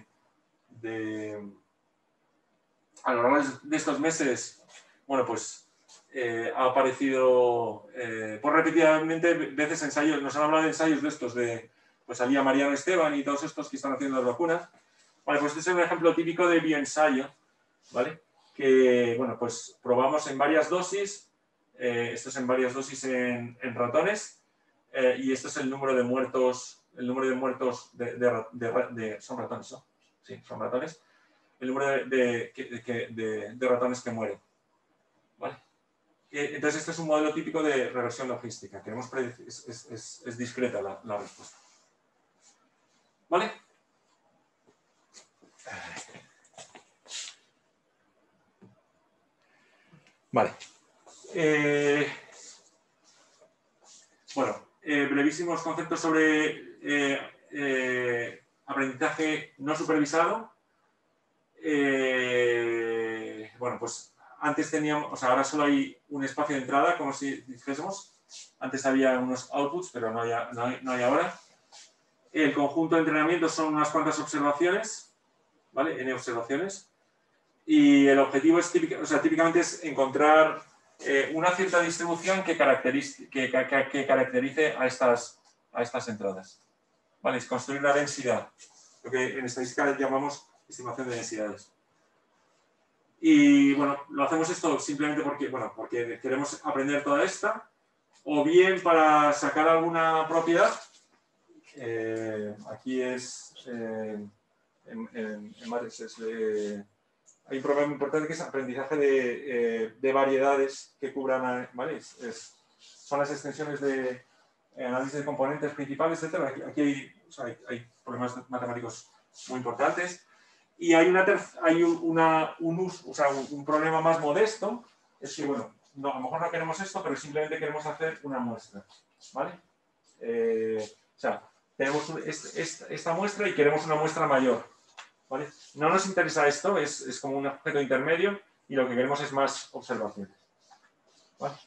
a lo largo de estos meses, bueno, pues ha aparecido por repetidamente veces ensayos, nos han hablado de ensayos de estos, pues salía Mariano Esteban y todos estos que están haciendo las vacunas. Vale, pues este es un ejemplo típico de bioensayo, ¿vale? Que, bueno, pues probamos en varias dosis, esto es en varias dosis en ratones, y esto es el número de muertos, son ratones, ¿no? Sí, son ratones. El número de ratones que mueren. ¿Vale? Entonces, este es un modelo típico de regresión logística. Queremos predecir, es discreta la respuesta. ¿Vale? Vale. Bueno, brevísimos conceptos sobre aprendizaje no supervisado. Bueno, pues antes teníamos, o sea, ahora solo hay un espacio de entrada, como si dijésemos. Antes había unos outputs, pero no hay ahora. El conjunto de entrenamiento son unas cuantas observaciones, ¿vale? N observaciones. Y el objetivo es típicamente es encontrar una cierta distribución que caracterice a estas entradas. ¿Vale? Es construir una densidad, lo que en estadística llamamos estimación de densidades. Y bueno, lo hacemos esto simplemente porque queremos aprender toda esta, o bien para sacar alguna propiedad. Aquí es en Matrix hay un problema importante que es aprendizaje de variedades que cubran, ¿vale? Son las extensiones de análisis de componentes principales, etc. Aquí hay problemas matemáticos muy importantes. Y hay un problema más modesto, es que, bueno, a lo mejor no queremos esto, pero simplemente queremos hacer una muestra, ¿vale? Tenemos esta muestra y queremos una muestra mayor, ¿vale? No nos interesa esto, es como un objeto intermedio y lo que queremos es más observaciones, ¿vale?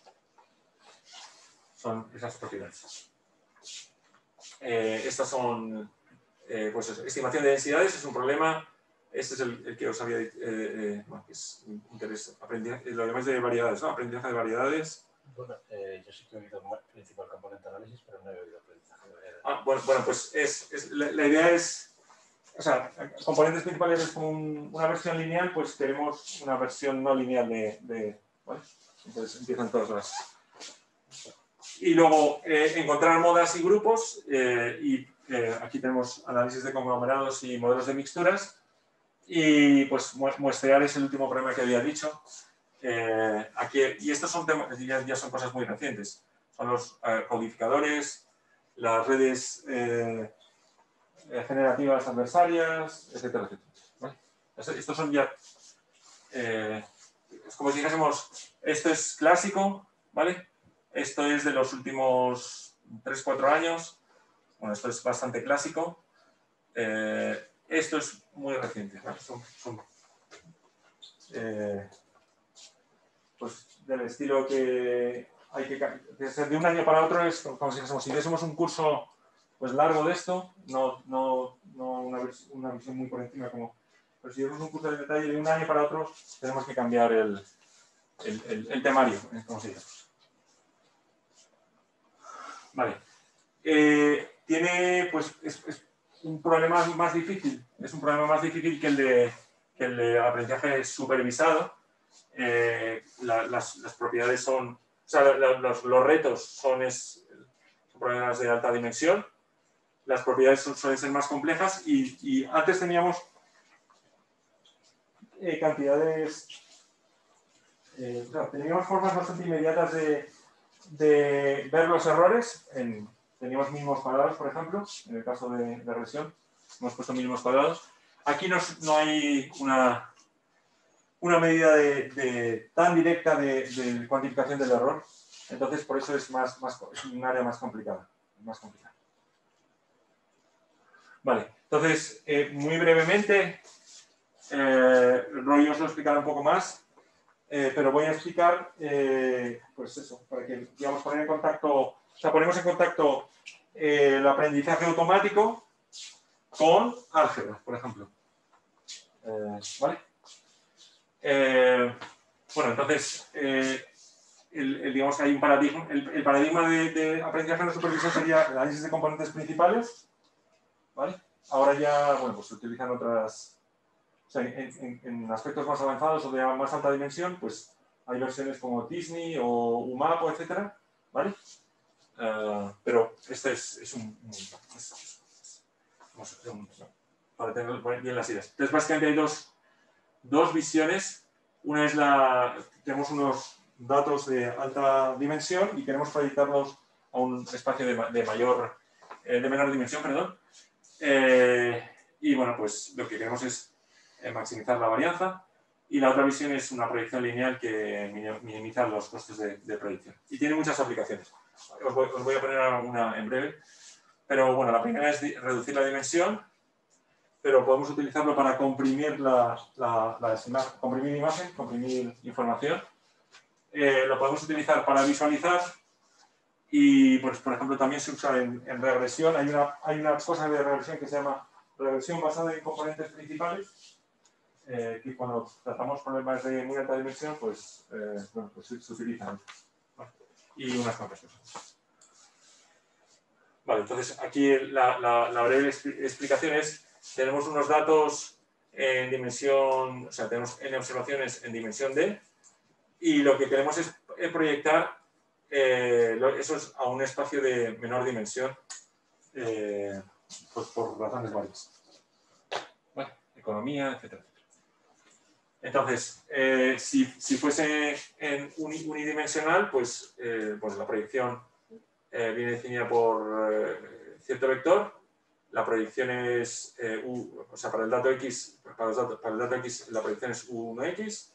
Son esas propiedades. Estas son, pues eso, estimación de densidades, es un problema. Este es el que os había dicho, bueno, que es interés, aprendizaje, lo demás de variedades, ¿no? Aprendizaje de variedades. Bueno, yo sí que he oído principal componente análisis, pero no he oído aprendizaje de variedades. Bueno, pues la idea es, o sea, componentes principales es como una versión lineal, pues queremos una versión no lineal ¿vale? Entonces empiezan todas las... Y luego encontrar modas y grupos, aquí tenemos análisis de conglomerados y modelos de mixturas. Y pues muestrear es el último problema que había dicho. Y estos son temas, ya son cosas muy recientes. Son los codificadores, las redes generativas adversarias, etcétera, etcétera. ¿Vale? Estos son ya, es como si dijésemos, esto es clásico, ¿vale? Esto es de los últimos 3-4 años. Bueno, esto es bastante clásico. Esto es muy reciente, ¿vale? Pues del estilo que hay que ser de un año para otro, es como si hiciésemos un curso pues largo de esto, no una visión muy por encima, pero si hacemos un curso de detalle de un año para otro, tenemos que cambiar el temario, como se dice. Vale. Tiene, pues, es un problema más difícil. Es un problema más difícil que el de aprendizaje supervisado. las propiedades son, o sea, los retos son problemas de alta dimensión, las propiedades suelen ser más complejas y antes teníamos cantidades, teníamos formas bastante inmediatas de ver los errores. Teníamos mínimos cuadrados, por ejemplo, en el caso de regresión, hemos puesto mínimos cuadrados. Aquí no hay una medida tan directa de cuantificación del error, entonces por eso es un área más complicada. Vale, entonces, muy brevemente, Roy os lo explicará un poco más, pero voy a explicar, pues eso, para que, digamos, poner en contacto, o sea, ponemos en contacto el aprendizaje automático con álgebra, por ejemplo. ¿Vale? Bueno, entonces, digamos que hay un paradigma. El paradigma de aprendizaje no supervisado sería el análisis de componentes principales. ¿Vale? Ahora ya, bueno, pues se utilizan otras. O sea, en aspectos más avanzados o de más alta dimensión, pues hay versiones como Disney o UMAP, etcétera, ¿vale? Pero este es para tener bien las ideas. Entonces, básicamente hay dos visiones. Una es tenemos unos datos de alta dimensión y queremos proyectarlos a un espacio de menor dimensión, perdón. Y bueno, pues lo que queremos es maximizar la varianza, y la otra visión es una proyección lineal que minimiza los costes de proyección. Y tiene muchas aplicaciones. Os voy a poner alguna en breve. Pero bueno, la primera es reducir la dimensión, pero podemos utilizarlo para comprimir comprimir imagen, comprimir información. Lo podemos utilizar para visualizar y, pues, por ejemplo, también se usa en regresión. Hay una cosa de regresión que se llama regresión basada en componentes principales, que cuando tratamos problemas de muy alta dimensión, pues, bueno, pues se utilizan. ¿Vale? Y unas cuantas cosas. Vale, entonces aquí la breve explicación es: tenemos unos datos en dimensión, o sea, tenemos n observaciones en dimensión D, y lo que queremos es proyectar eso a un espacio de menor dimensión, pues por razones varias. Bueno, economía, etcétera. Entonces, si fuese unidimensional, pues la proyección viene definida por cierto vector. La proyección es o sea, para el dato x, para el dato x la proyección es u1x.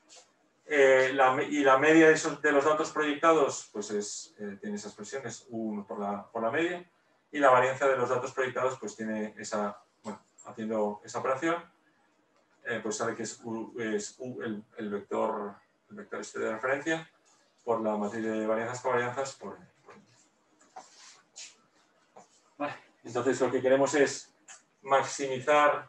Y la media de los datos proyectados, pues tiene esa expresión, es u1 por la media. Y la varianza de los datos proyectados, pues tiene haciendo esa operación, pues sale que es el vector este de referencia por la matriz de varianzas covarianzas por Vale. Entonces lo que queremos es maximizar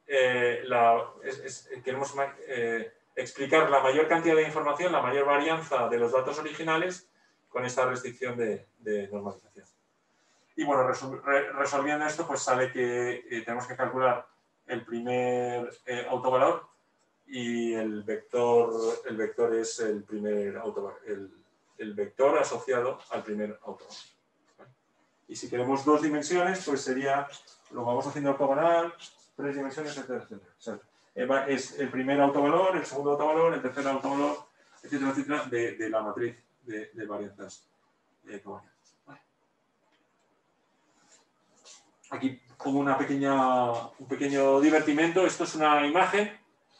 queremos explicar la mayor cantidad de información, la mayor varianza de los datos originales con esta restricción de normalización. Y bueno, resolviendo esto, pues sale que tenemos que calcular el primer autovalor, y el vector es el primer autovalor, el vector asociado al primer autovalor. ¿Vale? Y si queremos dos dimensiones, pues lo vamos haciendo ortogonal, tres dimensiones, etcétera, etcétera. O sea, es el primer autovalor, el segundo autovalor, el tercer autovalor, etcétera, etcétera, de la matriz de varianzas covariantes. Aquí como un pequeño divertimento. Esto es una imagen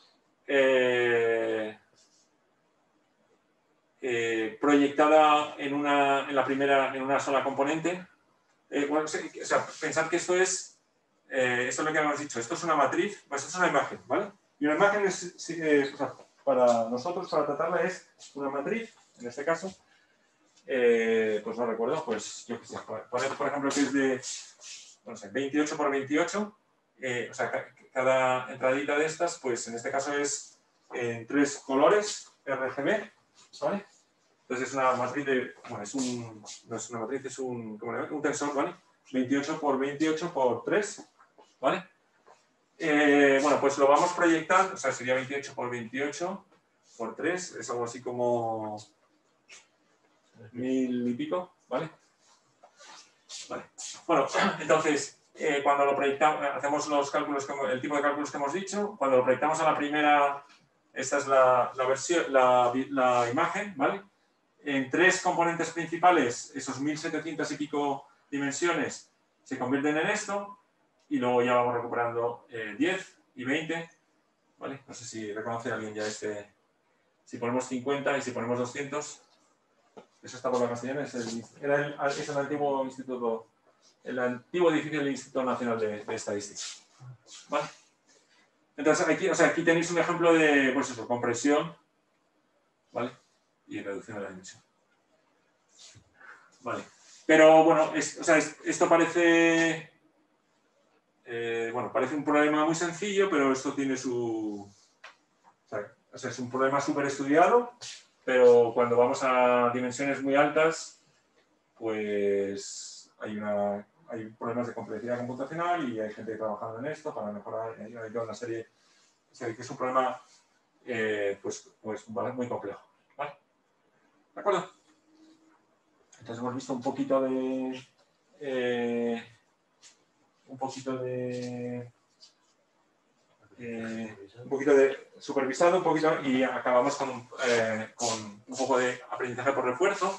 proyectada en una sola componente. Bueno, o sea, pensad que esto es lo que habíamos dicho. Esto es una matriz, pues esto es una imagen, ¿vale? Y una imagen o sea, para nosotros, para tratarla, es una matriz, en este caso, pues no recuerdo, pues yo qué sé, por ejemplo, que es de, no sé, 28 por 28, o sea, cada entradita de estas, pues en este caso es en 3 colores RGB, ¿vale? Entonces es una matriz bueno, no es una matriz, es un tensor, ¿vale? 28 por 28 por 3, ¿vale? Bueno, pues lo vamos proyectando, o sea, sería 28 por 28 por 3 es algo así como 1000 y pico, ¿vale? Vale. Bueno, entonces, cuando lo proyectamos, hacemos los cálculos, el tipo de cálculos que hemos dicho, cuando lo proyectamos a la primera, esta es la versión, la imagen, ¿vale? En 3 componentes principales, esos 1700 y pico dimensiones se convierten en esto, y luego ya vamos recuperando 10 y 20, ¿vale? No sé si reconoce alguien ya este. Si ponemos 50 y si ponemos 200, eso está por la Castellana, es el antiguo instituto, el antiguo edificio del Instituto Nacional de Estadística. ¿Vale? Entonces, aquí tenéis un ejemplo de, pues eso, compresión, ¿vale? Y reducción de la dimensión. Vale. Pero bueno, esto parece, parece un problema muy sencillo, pero esto tiene su... O sea, es un problema súper estudiado, pero cuando vamos a dimensiones muy altas, pues hay problemas de complejidad computacional y hay gente trabajando en esto para mejorar. Hay una serie, o sea, que es un problema pues muy complejo. ¿Vale? ¿De acuerdo? Entonces hemos visto un poquito de supervisado, un poquito, y acabamos con un poco de aprendizaje por refuerzo.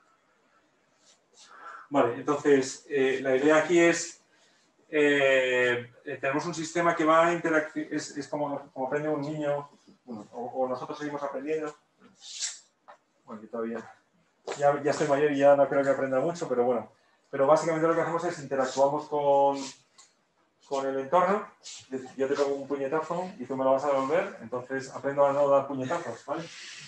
Vale, entonces la idea aquí es, tenemos un sistema que va a interaccionar, es como aprende un niño, o nosotros seguimos aprendiendo. Bueno, yo todavía ya estoy mayor y ya no creo que aprenda mucho, pero bueno. Pero básicamente lo que hacemos es interactuamos con el entorno. Yo te pongo un puñetazo y tú me lo vas a devolver, entonces aprendo a no dar puñetazos, ¿vale?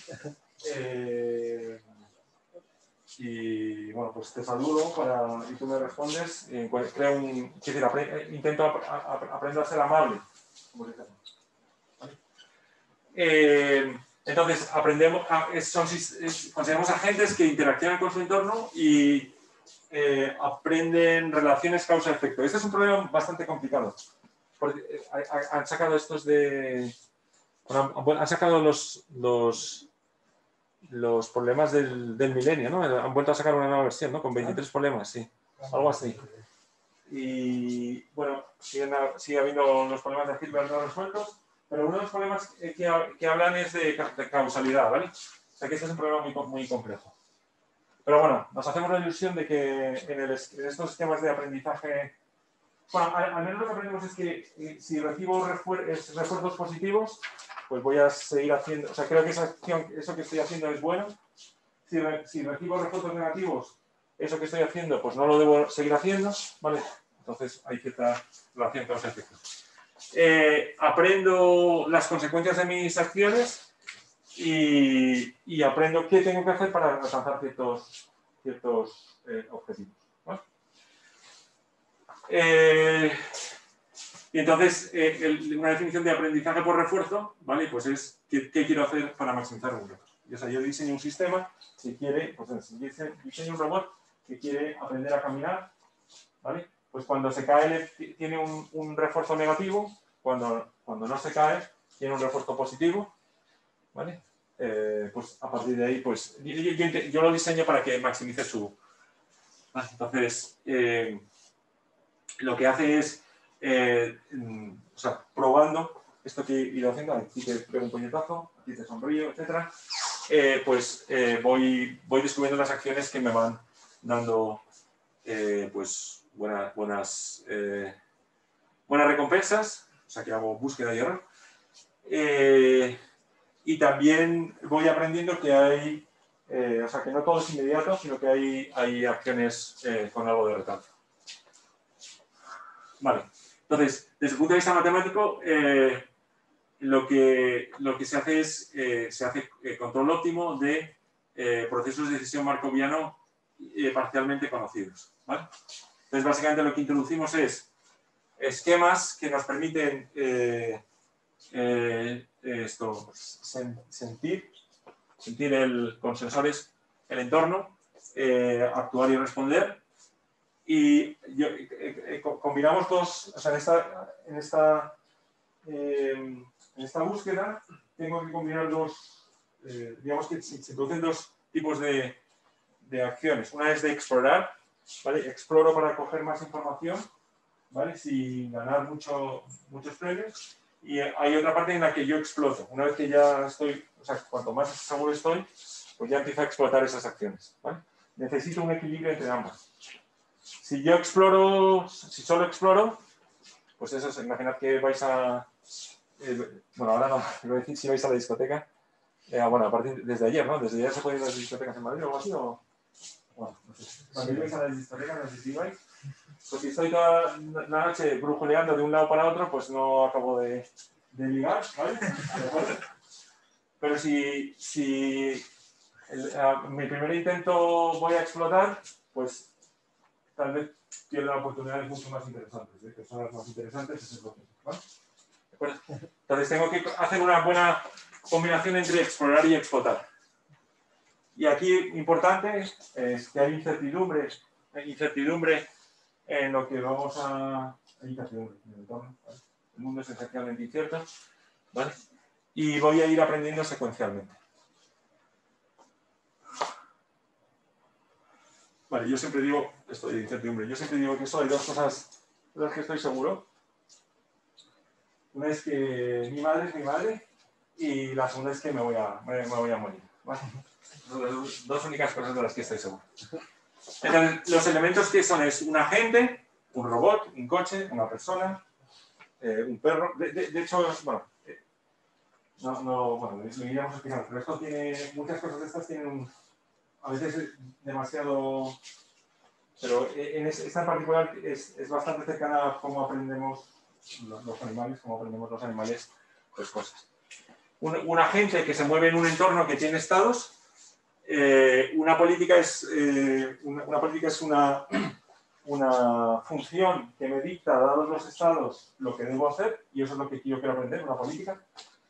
Y bueno, pues te saludo y tú me respondes. Intento aprender a ser amable. ¿Vale? Entonces, consideramos agentes que interaccionan con su entorno y aprenden relaciones causa-efecto. Este es un problema bastante complicado. Porque, han sacado estos de... Han sacado los problemas del milenio, ¿no? Han vuelto a sacar una nueva versión, ¿no? Con 23 problemas, sí. Algo así. Y, bueno, sigue habiendo los problemas de Hilbert no resueltos, pero uno de los problemas que hablan es de causalidad, ¿vale? O sea que este es un problema muy complejo. Pero bueno, nos hacemos la ilusión de que en estos sistemas de aprendizaje... Bueno, al menos lo que aprendemos es que si recibo refuerzos positivos, pues voy a seguir haciendo... O sea, creo que eso que estoy haciendo es bueno. Si recibo refuerzos negativos, eso que estoy haciendo, pues no lo debo seguir haciendo, ¿vale? Entonces hay cierta relación con los efectos. Aprendo las consecuencias de mis acciones y aprendo qué tengo que hacer para alcanzar ciertos objetivos, ¿vale? Y entonces, una definición de aprendizaje por refuerzo, ¿vale? Pues es qué quiero hacer para maximizar un reto. O sea, yo diseño un sistema que quiere, pues si diseño un robot que quiere aprender a caminar, ¿vale? Pues cuando se cae tiene un refuerzo negativo, cuando no se cae tiene un refuerzo positivo, ¿vale? Pues a partir de ahí, pues yo lo diseño para que maximice su... Entonces, lo que hace es, probando esto que he ido haciendo, aquí te pego un puñetazo, aquí te sonrío, etc. Voy descubriendo las acciones que me van dando pues buenas recompensas, o sea que hago búsqueda y error. Y también voy aprendiendo que hay, o sea que no todo es inmediato, sino que hay acciones con algo de retardo. Vale, entonces, desde el punto de vista matemático, lo que se hace es control óptimo de procesos de decisión markoviano parcialmente conocidos, ¿vale? Entonces, básicamente lo que introducimos es esquemas que nos permiten sentir con sensores el entorno, actuar y responder. Y combinamos dos, o sea, en esta búsqueda tengo que combinar dos digamos que se producen dos tipos de acciones. Una es de explorar, ¿vale? Exploro para coger más información, ¿vale? Sin ganar muchos premios. Y hay otra parte en la que yo exploto. Una vez que ya estoy, o sea, cuanto más seguro estoy, pues ya empiezo a explotar esas acciones, ¿vale? Necesito un equilibrio entre ambas. Si yo exploro, si solo exploro, pues eso es, imaginad que vais a... bueno, ahora no, quiero decir si vais a la discoteca. Bueno, a partir desde ayer, ¿no? Desde ayer se pueden ir a las discotecas en Madrid o algo así, o... Bueno, no sé. Cuando vais a las discotecas, no sé si vais. Pues si estoy toda la noche brujuleando de un lado para otro, pues no acabo de ligar, ¿vale? Pero si mi primer intento voy a explotar, pues tal vez pierda oportunidades mucho más interesantes, de personas más interesantes, ese es lo que, ¿vale? ¿De acuerdo? Entonces tengo que hacer una buena combinación entre explorar y explotar. Y aquí importante es que hay incertidumbre en lo que vamos a... Hay incertidumbre en el entorno, ¿vale? El mundo es esencialmente incierto, ¿vale? Y voy a ir aprendiendo secuencialmente. Vale, yo siempre digo, esto de incertidumbre, yo siempre digo que solo hay dos cosas de las que estoy seguro. Una es que mi madre es mi madre y la segunda es que me voy a morir, ¿vale? Son las dos únicas cosas de las que estoy seguro. Entonces, los elementos que son es un agente, un robot, un coche, una persona, un perro. De hecho, bueno, bueno, lo iríamos explicando, pero esto tiene, muchas cosas de estas tienen a veces demasiado, pero en esta en particular es bastante cercana a cómo aprendemos los animales, cómo aprendemos los animales, pues cosas. Un agente que se mueve en un entorno que tiene estados. Una política es una función que me dicta, dados los estados, lo que debo hacer, y eso es lo que yo quiero aprender, una política.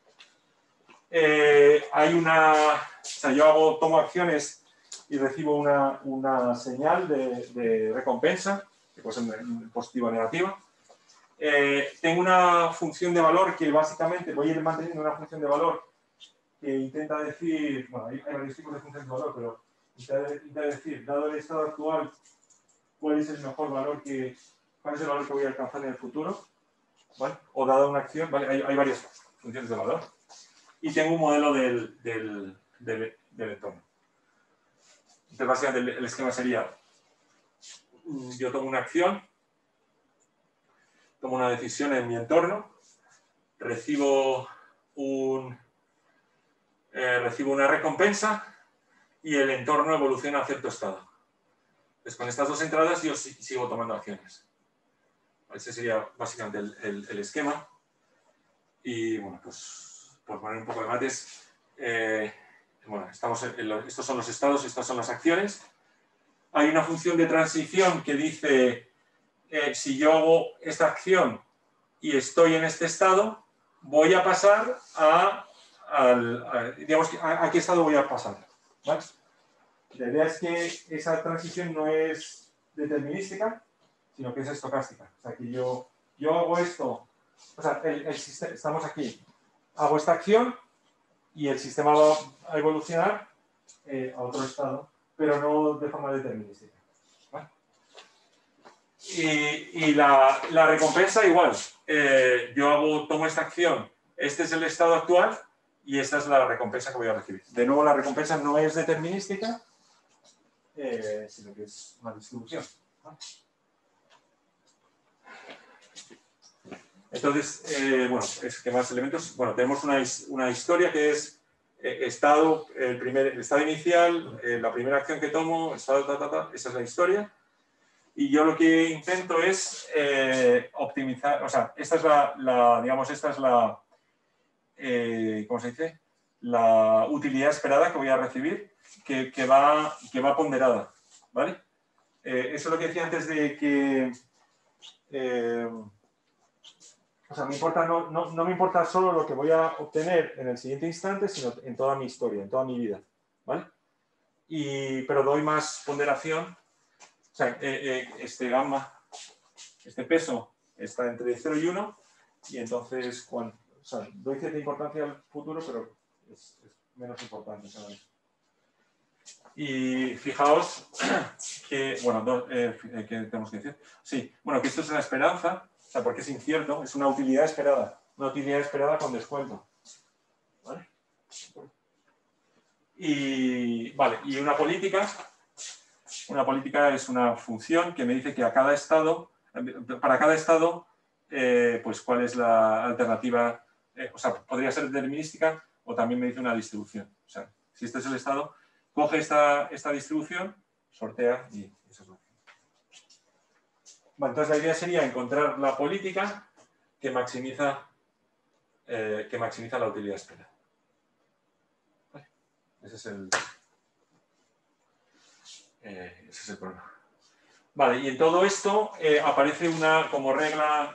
Yo tomo acciones y recibo una señal de recompensa, que puede ser positiva o negativa. Tengo una función de valor que básicamente voy a ir manteniendo una función de valor que intenta decir, bueno, hay varios tipos de funciones de valor, pero intenta decir, dado el estado actual, cuál es el mejor valor cuál es el valor que voy a alcanzar en el futuro, ¿vale? O dada una acción, ¿vale? Hay varias funciones de valor. Y tengo un modelo del entorno. Entonces, básicamente, el esquema sería, yo tomo una acción, tomo una decisión en mi entorno, recibo una recompensa y el entorno evoluciona a cierto estado. Pues con estas dos entradas yo sigo tomando acciones. Ese sería básicamente el esquema. Y bueno, pues por poner un poco de mates, bueno, estos son los estados, estas son las acciones. Hay una función de transición que dice, si yo hago esta acción y estoy en este estado, voy a pasar digamos, ¿a qué estado voy a pasar? ¿Vale? La idea es que esa transición no es determinística, sino que es estocástica. O sea, que yo hago esto, o sea, estamos aquí, hago esta acción y el sistema va a evolucionar a otro estado, pero no de forma determinística. ¿Vale? Y la recompensa igual. Tomo esta acción, este es el estado actual y esta es la recompensa que voy a recibir. De nuevo, la recompensa no es determinística, sino que es una distribución. ¿Vale? Entonces, bueno, ¿qué más elementos? Bueno, tenemos una historia que es el estado inicial, la primera acción que tomo, estado, esa es la historia. Y yo lo que intento es optimizar, o sea, esta es ¿cómo se dice? La utilidad esperada que voy a recibir, que va ponderada, ¿vale? Eso es lo que decía antes de que... o sea, no me importa solo lo que voy a obtener en el siguiente instante, sino en toda mi historia, en toda mi vida, ¿vale? Pero doy más ponderación. O sea, este gamma, este peso está entre 0 y 1 y entonces doy cierta importancia al futuro, pero menos importantes ahora mismo. Y fijaos que, bueno, ¿qué tenemos que decir? Sí, bueno, que esto es una esperanza, o sea, porque es incierto, es una utilidad esperada con descuento. ¿Vale? Y una política es una función que me dice que para cada estado, pues cuál es la alternativa, o sea, podría ser determinística o también me dice una distribución. O sea, si este es el estado, coge esta distribución, sortea y eso es lo que... Vale, entonces la idea sería encontrar la política que maximiza la utilidad esperada. Vale, ese es el problema. Vale, y en todo esto aparece como regla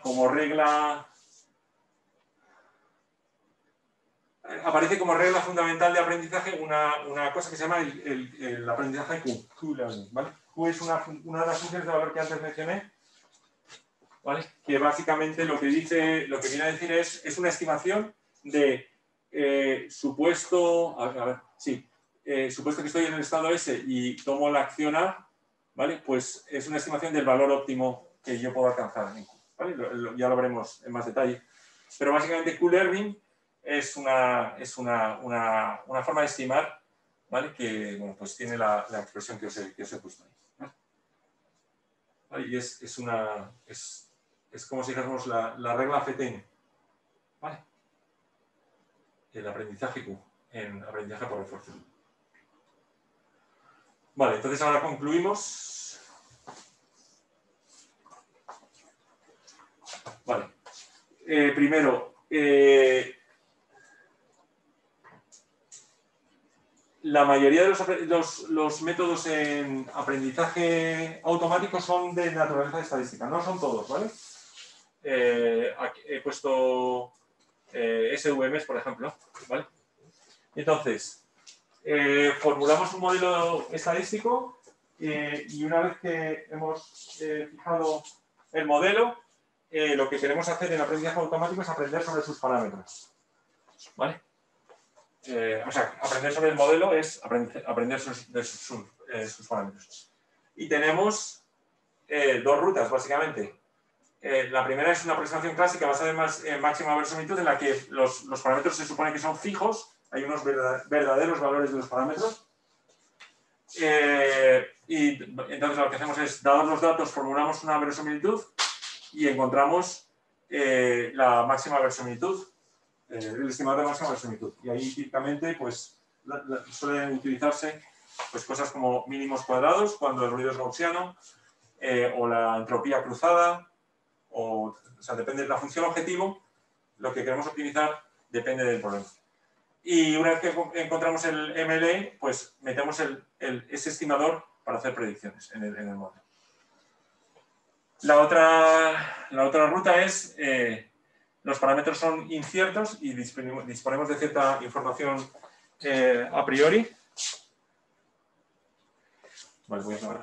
fundamental de aprendizaje una cosa que se llama el aprendizaje Q-learning, ¿vale? Q es una de las funciones de valor que antes mencioné, ¿vale? Que básicamente lo que viene a decir es una estimación de supuesto que estoy en el estado S y tomo la acción A, ¿vale? Pues es una estimación del valor óptimo que yo puedo alcanzar en Q, ¿vale? Ya lo veremos en más detalle. Pero básicamente Q-learning es una forma de estimar, ¿vale? Que, bueno, pues tiene la expresión que os he puesto ahí, ¿vale? Y es como si dijéramos la regla FETEN, ¿vale? El aprendizaje Q, en aprendizaje por refuerzo. Vale, entonces ahora concluimos. Vale. Primero, la mayoría de los métodos en aprendizaje automático son de naturaleza estadística, no son todos, ¿vale? Aquí he puesto SVMs, por ejemplo, ¿vale? Entonces, formulamos un modelo estadístico y una vez que hemos fijado el modelo, lo que queremos hacer en aprendizaje automático es aprender sobre sus parámetros, ¿vale? O sea, aprender sobre el modelo es aprender sus parámetros. Y tenemos dos rutas, básicamente. La primera es una aproximación clásica basada en máxima verosimilitud, en la que los parámetros se supone que son fijos, hay unos verdaderos valores de los parámetros. Y entonces lo que hacemos es, dados los datos, formulamos una verosimilitud y encontramos la máxima verosimilitud, el estimado de máxima verosimilitud. Y ahí típicamente pues, suelen utilizarse pues, cosas como mínimos cuadrados, cuando el ruido es gaussiano, o la entropía cruzada, o sea, depende de la función objetivo, lo que queremos optimizar depende del problema. Y una vez que encontramos el MLE, pues metemos ese estimador para hacer predicciones en el modelo. La otra ruta es, los parámetros son inciertos y disponemos de cierta información a priori. Vale, voy a acabar.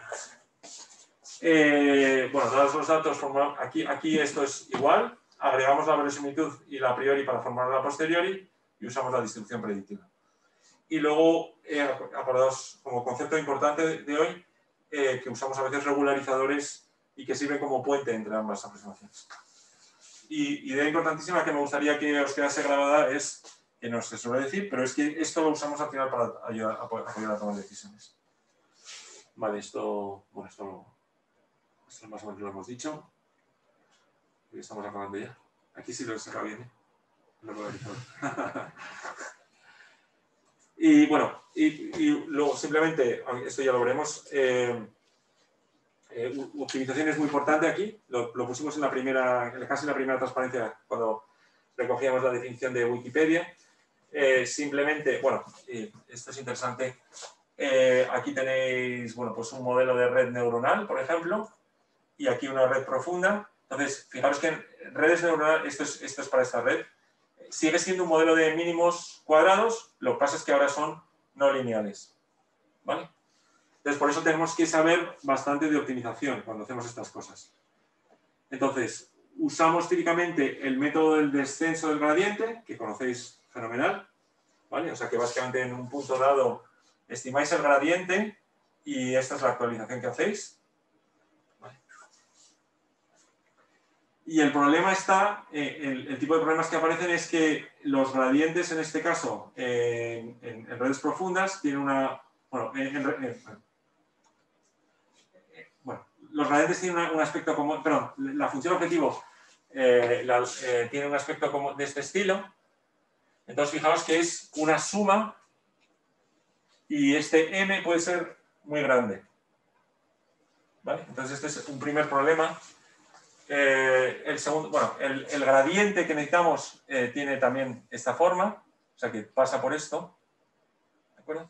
Bueno, dados los datos, aquí esto es igual, agregamos la verosimilitud y la a priori para formar la posteriori y usamos la distribución predictiva. Y luego, acordaos, como concepto importante de hoy, que usamos a veces regularizadores y que sirven como puente entre ambas aproximaciones. Y idea importantísima que me gustaría que os quedase grabada es, que no se suele decir, pero es que esto lo usamos al final para ayudar a tomar decisiones. Vale, esto más o menos lo hemos dicho. Y estamos acabando ya. Aquí sí lo he sacado bien, ¿eh? Y bueno, y luego simplemente, esto ya lo veremos, optimización es muy importante aquí, lo pusimos casi en la primera transparencia cuando recogíamos la definición de Wikipedia. Simplemente, bueno, esto es interesante, aquí tenéis, bueno, pues un modelo de red neuronal, por ejemplo, y aquí una red profunda. Entonces, fijaros que en redes neuronales, esto es para esta red, sigue siendo un modelo de mínimos cuadrados, lo que pasa es que ahora son no lineales, ¿vale? Entonces, por eso tenemos que saber bastante de optimización cuando hacemos estas cosas. Entonces, usamos típicamente el método del descenso del gradiente, que conocéis fenomenal, ¿vale? O sea que básicamente en un punto dado estimáis el gradiente y esta es la actualización que hacéis. ¿Vale? Y el problema está, el tipo de problemas que aparecen es que los gradientes, en este caso, en redes profundas, tienen una... Bueno, los gradientes tienen un aspecto común, perdón, la función objetivo tiene un aspecto como de este estilo. Entonces, fijaos que es una suma y este m puede ser muy grande. ¿Vale? Entonces, este es un primer problema. El segundo, bueno, el gradiente que necesitamos tiene también esta forma, o sea que pasa por esto. ¿De acuerdo?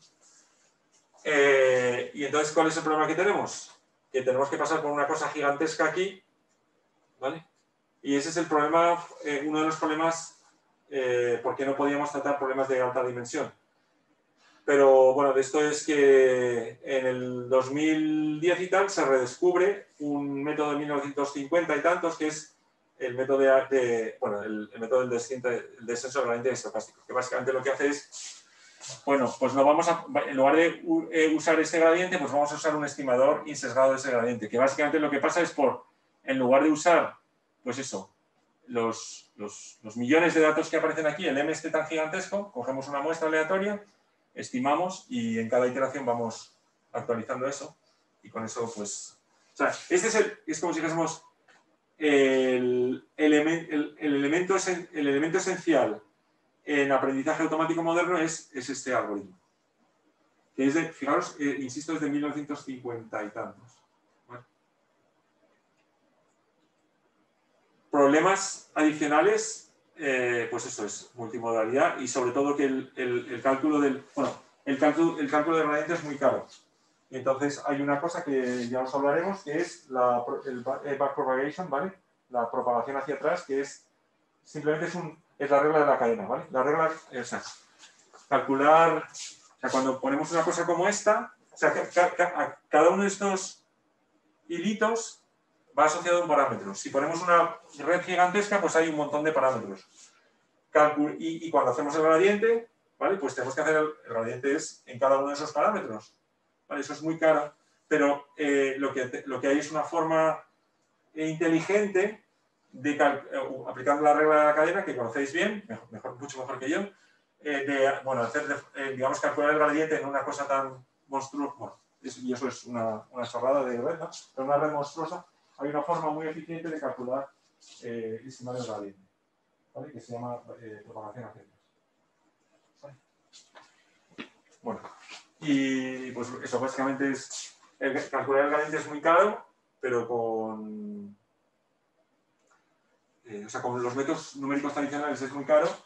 Y entonces, ¿cuál es el problema que tenemos? Que tenemos que pasar por una cosa gigantesca aquí, ¿vale? Y ese es el problema, uno de los problemas, porque no podíamos tratar problemas de alta dimensión. Pero bueno, de esto es que en el 2010 y tal se redescubre un método de 1950 y tantos que es el método el método del descenso del gradiente estocástico, que básicamente lo que hace es, bueno, pues en lugar de usar este gradiente, pues vamos a usar un estimador insesgado de ese gradiente, que básicamente lo que pasa es en lugar de usar, pues eso, los millones de datos que aparecen aquí, el M este tan gigantesco, cogemos una muestra aleatoria, estimamos y en cada iteración vamos actualizando eso y con eso pues... O sea, este es como si dijésemos el elemento esencial en aprendizaje automático moderno es este algoritmo. Que es de, fijaros, insisto, es de 1950 y tantos. ¿Vale? Problemas adicionales... pues eso es multimodalidad y sobre todo que el cálculo del cálculo del gradiente es muy caro. Y entonces hay una cosa que ya os hablaremos que es el backpropagation, ¿vale? La propagación hacia atrás, que es simplemente es la regla de la cadena, ¿vale? La regla, o sea, calcular, o sea, cuando ponemos una cosa como esta, o sea, cada uno de estos hilitos va asociado a un parámetro. Si ponemos una red gigantesca, pues hay un montón de parámetros. Y cuando hacemos el gradiente, ¿vale? Pues tenemos que hacer el gradiente es en cada uno de esos parámetros. ¿Vale? Eso es muy caro, pero lo que hay es una forma inteligente de aplicando la regla de la cadena, que conocéis bien, mucho mejor que yo, digamos, calcular el gradiente en una cosa tan monstruosa. Bueno, y eso es una chorrada de red, ¿no? Pero una red monstruosa. Hay una forma muy eficiente de calcular y estimar el gradiente, ¿vale? Que se llama propagación hacia atrás. ¿Vale? Bueno, y pues eso básicamente es calcular el gradiente es muy caro, pero con los métodos numéricos tradicionales es muy caro,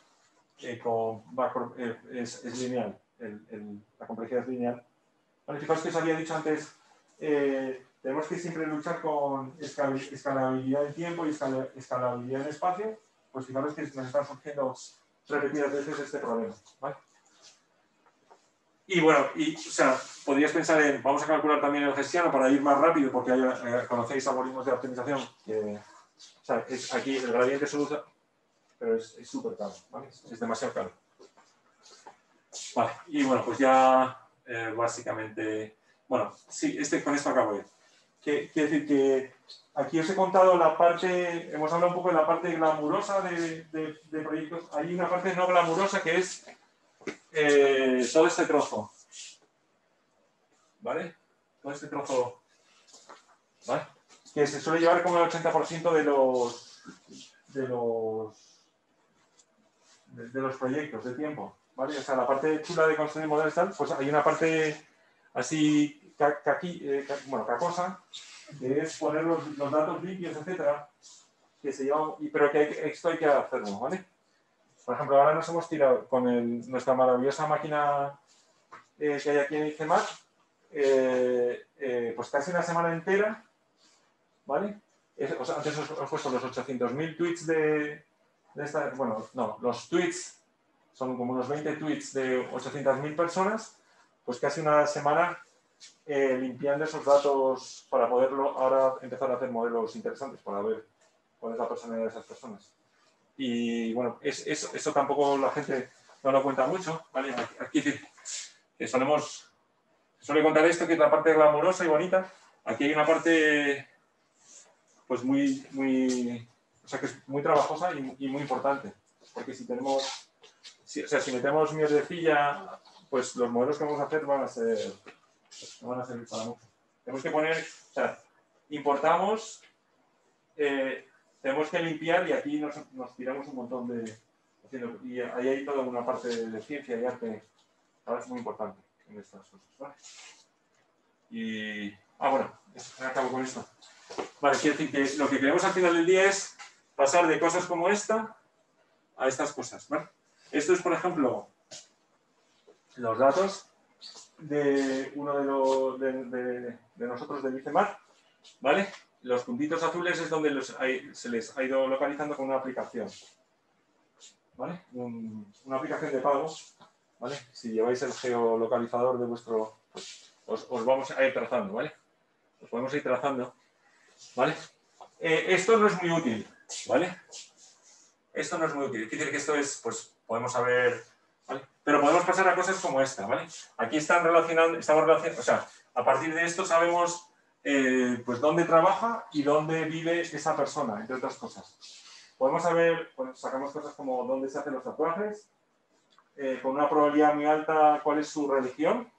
es lineal, la complejidad es lineal. Vale, fijaos que os había dicho antes, tenemos que siempre luchar con escalabilidad en tiempo y escalabilidad en espacio, pues fijaros que nos están surgiendo repetidas veces este problema, ¿vale? Y bueno, o sea, podrías pensar en, vamos a calcular también el hessiano para ir más rápido, porque conocéis algoritmos de optimización que, o sea, aquí el gradiente se usa, pero es súper caro, ¿vale? Es demasiado caro. Vale, y bueno, pues ya básicamente, bueno, sí, con esto acabo ya. Quiere decir que aquí os he contado la parte, hemos hablado un poco de la parte glamurosa de proyectos. Hay una parte no glamurosa que es todo este trozo. ¿Vale? Todo este trozo. ¿Vale? Que se suele llevar como el 80% de los proyectos de tiempo. ¿Vale? O sea, la parte chula de construir modelos tal, pues hay una parte así cacosa, que es poner los datos limpios, etcétera, que se llevan, pero que esto hay que hacerlo, ¿vale? Por ejemplo, ahora nos hemos tirado con nuestra maravillosa máquina que hay aquí en ICMAT, pues casi una semana entera, ¿vale? Antes os he puesto los 800.000 tweets de esta, bueno, no, los tweets son como unos 20 tweets de 800.000 personas, pues casi una semana limpiando esos datos para poderlo ahora empezar a hacer modelos interesantes para ver cuál es la personalidad de esas personas. Y bueno, eso tampoco la gente, no lo cuenta mucho, ¿vale? Aquí que suele contar esto, que es la parte glamurosa y bonita. Aquí hay una parte pues o sea, que es muy trabajosa y muy importante, porque si metemos mierdecilla, pues los modelos que vamos a hacer no van a servir para mucho. Tenemos que poner, o sea, importamos, tenemos que limpiar y aquí nos tiramos un montón y ahí hay toda una parte de ciencia y arte, ¿sabes? Muy importante en estas cosas, ¿vale? Y, bueno, acabo con esto. Vale, quiero decir que lo que queremos al final del día es pasar de cosas como esta a estas cosas, ¿vale? Esto es, por ejemplo, los datos de uno de nosotros del ICEMAR, ¿vale? Los puntitos azules es donde se les ha ido localizando con una aplicación, ¿vale? Una aplicación de pago, ¿vale? Si lleváis el geolocalizador de vuestro, pues, os vamos a ir trazando, ¿vale? Os podemos ir trazando, ¿vale? Esto no es muy útil, ¿vale? Esto no es muy útil. Quiere decir que esto es, pues, podemos saber, ¿vale? Pero podemos pasar a cosas como esta, ¿vale? Aquí estamos relacionando, o sea, a partir de esto sabemos, pues, dónde trabaja y dónde vive esa persona, entre otras cosas. Podemos saber, pues, sacamos cosas como dónde se hacen los tatuajes, con una probabilidad muy alta cuál es su religión,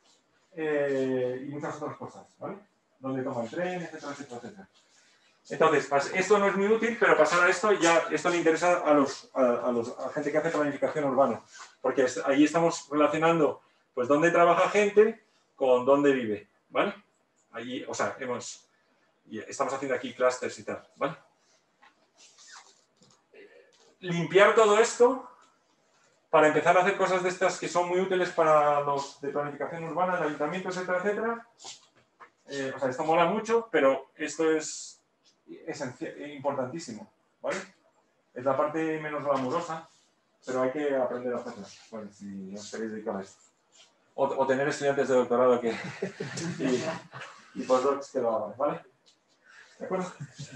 y muchas otras cosas, ¿vale? Dónde toma el tren, etcétera, etcétera, etcétera. Entonces, esto no es muy útil, pero pasar a esto le interesa a la gente que hace planificación urbana, porque ahí estamos relacionando, pues, dónde trabaja gente con dónde vive, ¿vale? Allí, o sea, estamos haciendo aquí clústeres y tal, ¿vale? Limpiar todo esto para empezar a hacer cosas de estas que son muy útiles para los de planificación urbana, el ayuntamiento, etcétera, etcétera. O sea, esto mola mucho, pero esto es importantísimo, ¿vale? Es la parte menos glamurosa, pero hay que aprender a hacerla, bueno, si os queréis dedicar a esto. O tener estudiantes de doctorado y postdocs que lo hagan, ¿vale? ¿De acuerdo?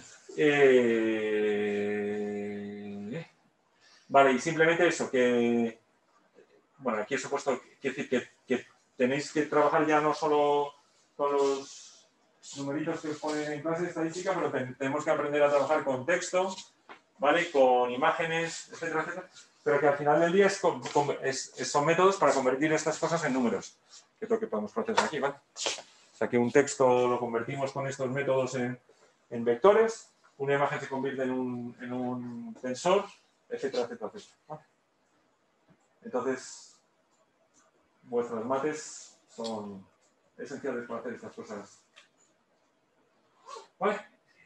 Vale, y simplemente eso, que... Bueno, aquí os he puesto, quiere decir que tenéis que trabajar ya no solo con los numeritos que os ponen en clase de estadística, pero tenemos que aprender a trabajar con texto, ¿vale? Con imágenes, etcétera, etcétera. Pero que al final del día son métodos para convertir estas cosas en números, que es lo que podemos procesar aquí, ¿vale? O sea, que un texto lo convertimos con estos métodos en vectores, una imagen se convierte en un tensor, etcétera, etcétera, etcétera, ¿vale? Entonces, vuestras mates son esenciales para hacer estas cosas, ¿vale?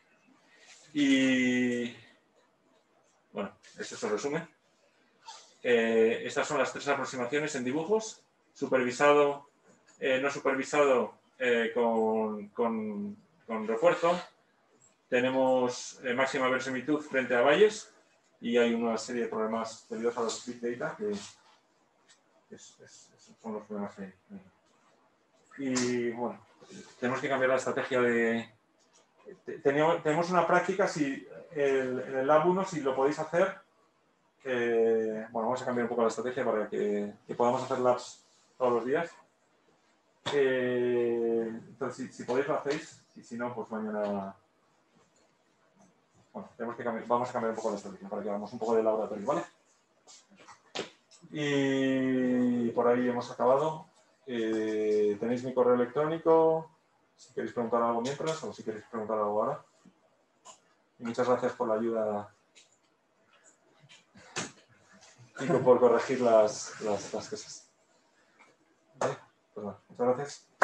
Y, bueno, este es el resumen. Estas son las 3 aproximaciones en dibujos, supervisado, no supervisado, con refuerzo. Tenemos máxima verosimilitud frente a valles y hay una serie de problemas debidos a los big data que son los problemas que hay. Y bueno, tenemos que cambiar la estrategia de... Tenemos una práctica, en el Lab 1, si lo podéis hacer, bueno, vamos a cambiar un poco la estrategia para que podamos hacer labs todos los días. Entonces, si podéis lo hacéis, y si no, pues mañana... Bueno, vamos a cambiar un poco la estrategia para que hagamos un poco de laboratorio, ¿vale? Y por ahí hemos acabado. Tenéis mi correo electrónico, si queréis preguntar algo mientras o si queréis preguntar algo ahora. Y muchas gracias por la ayuda y por corregir las cosas. ¿Vale? Pues bueno, muchas gracias.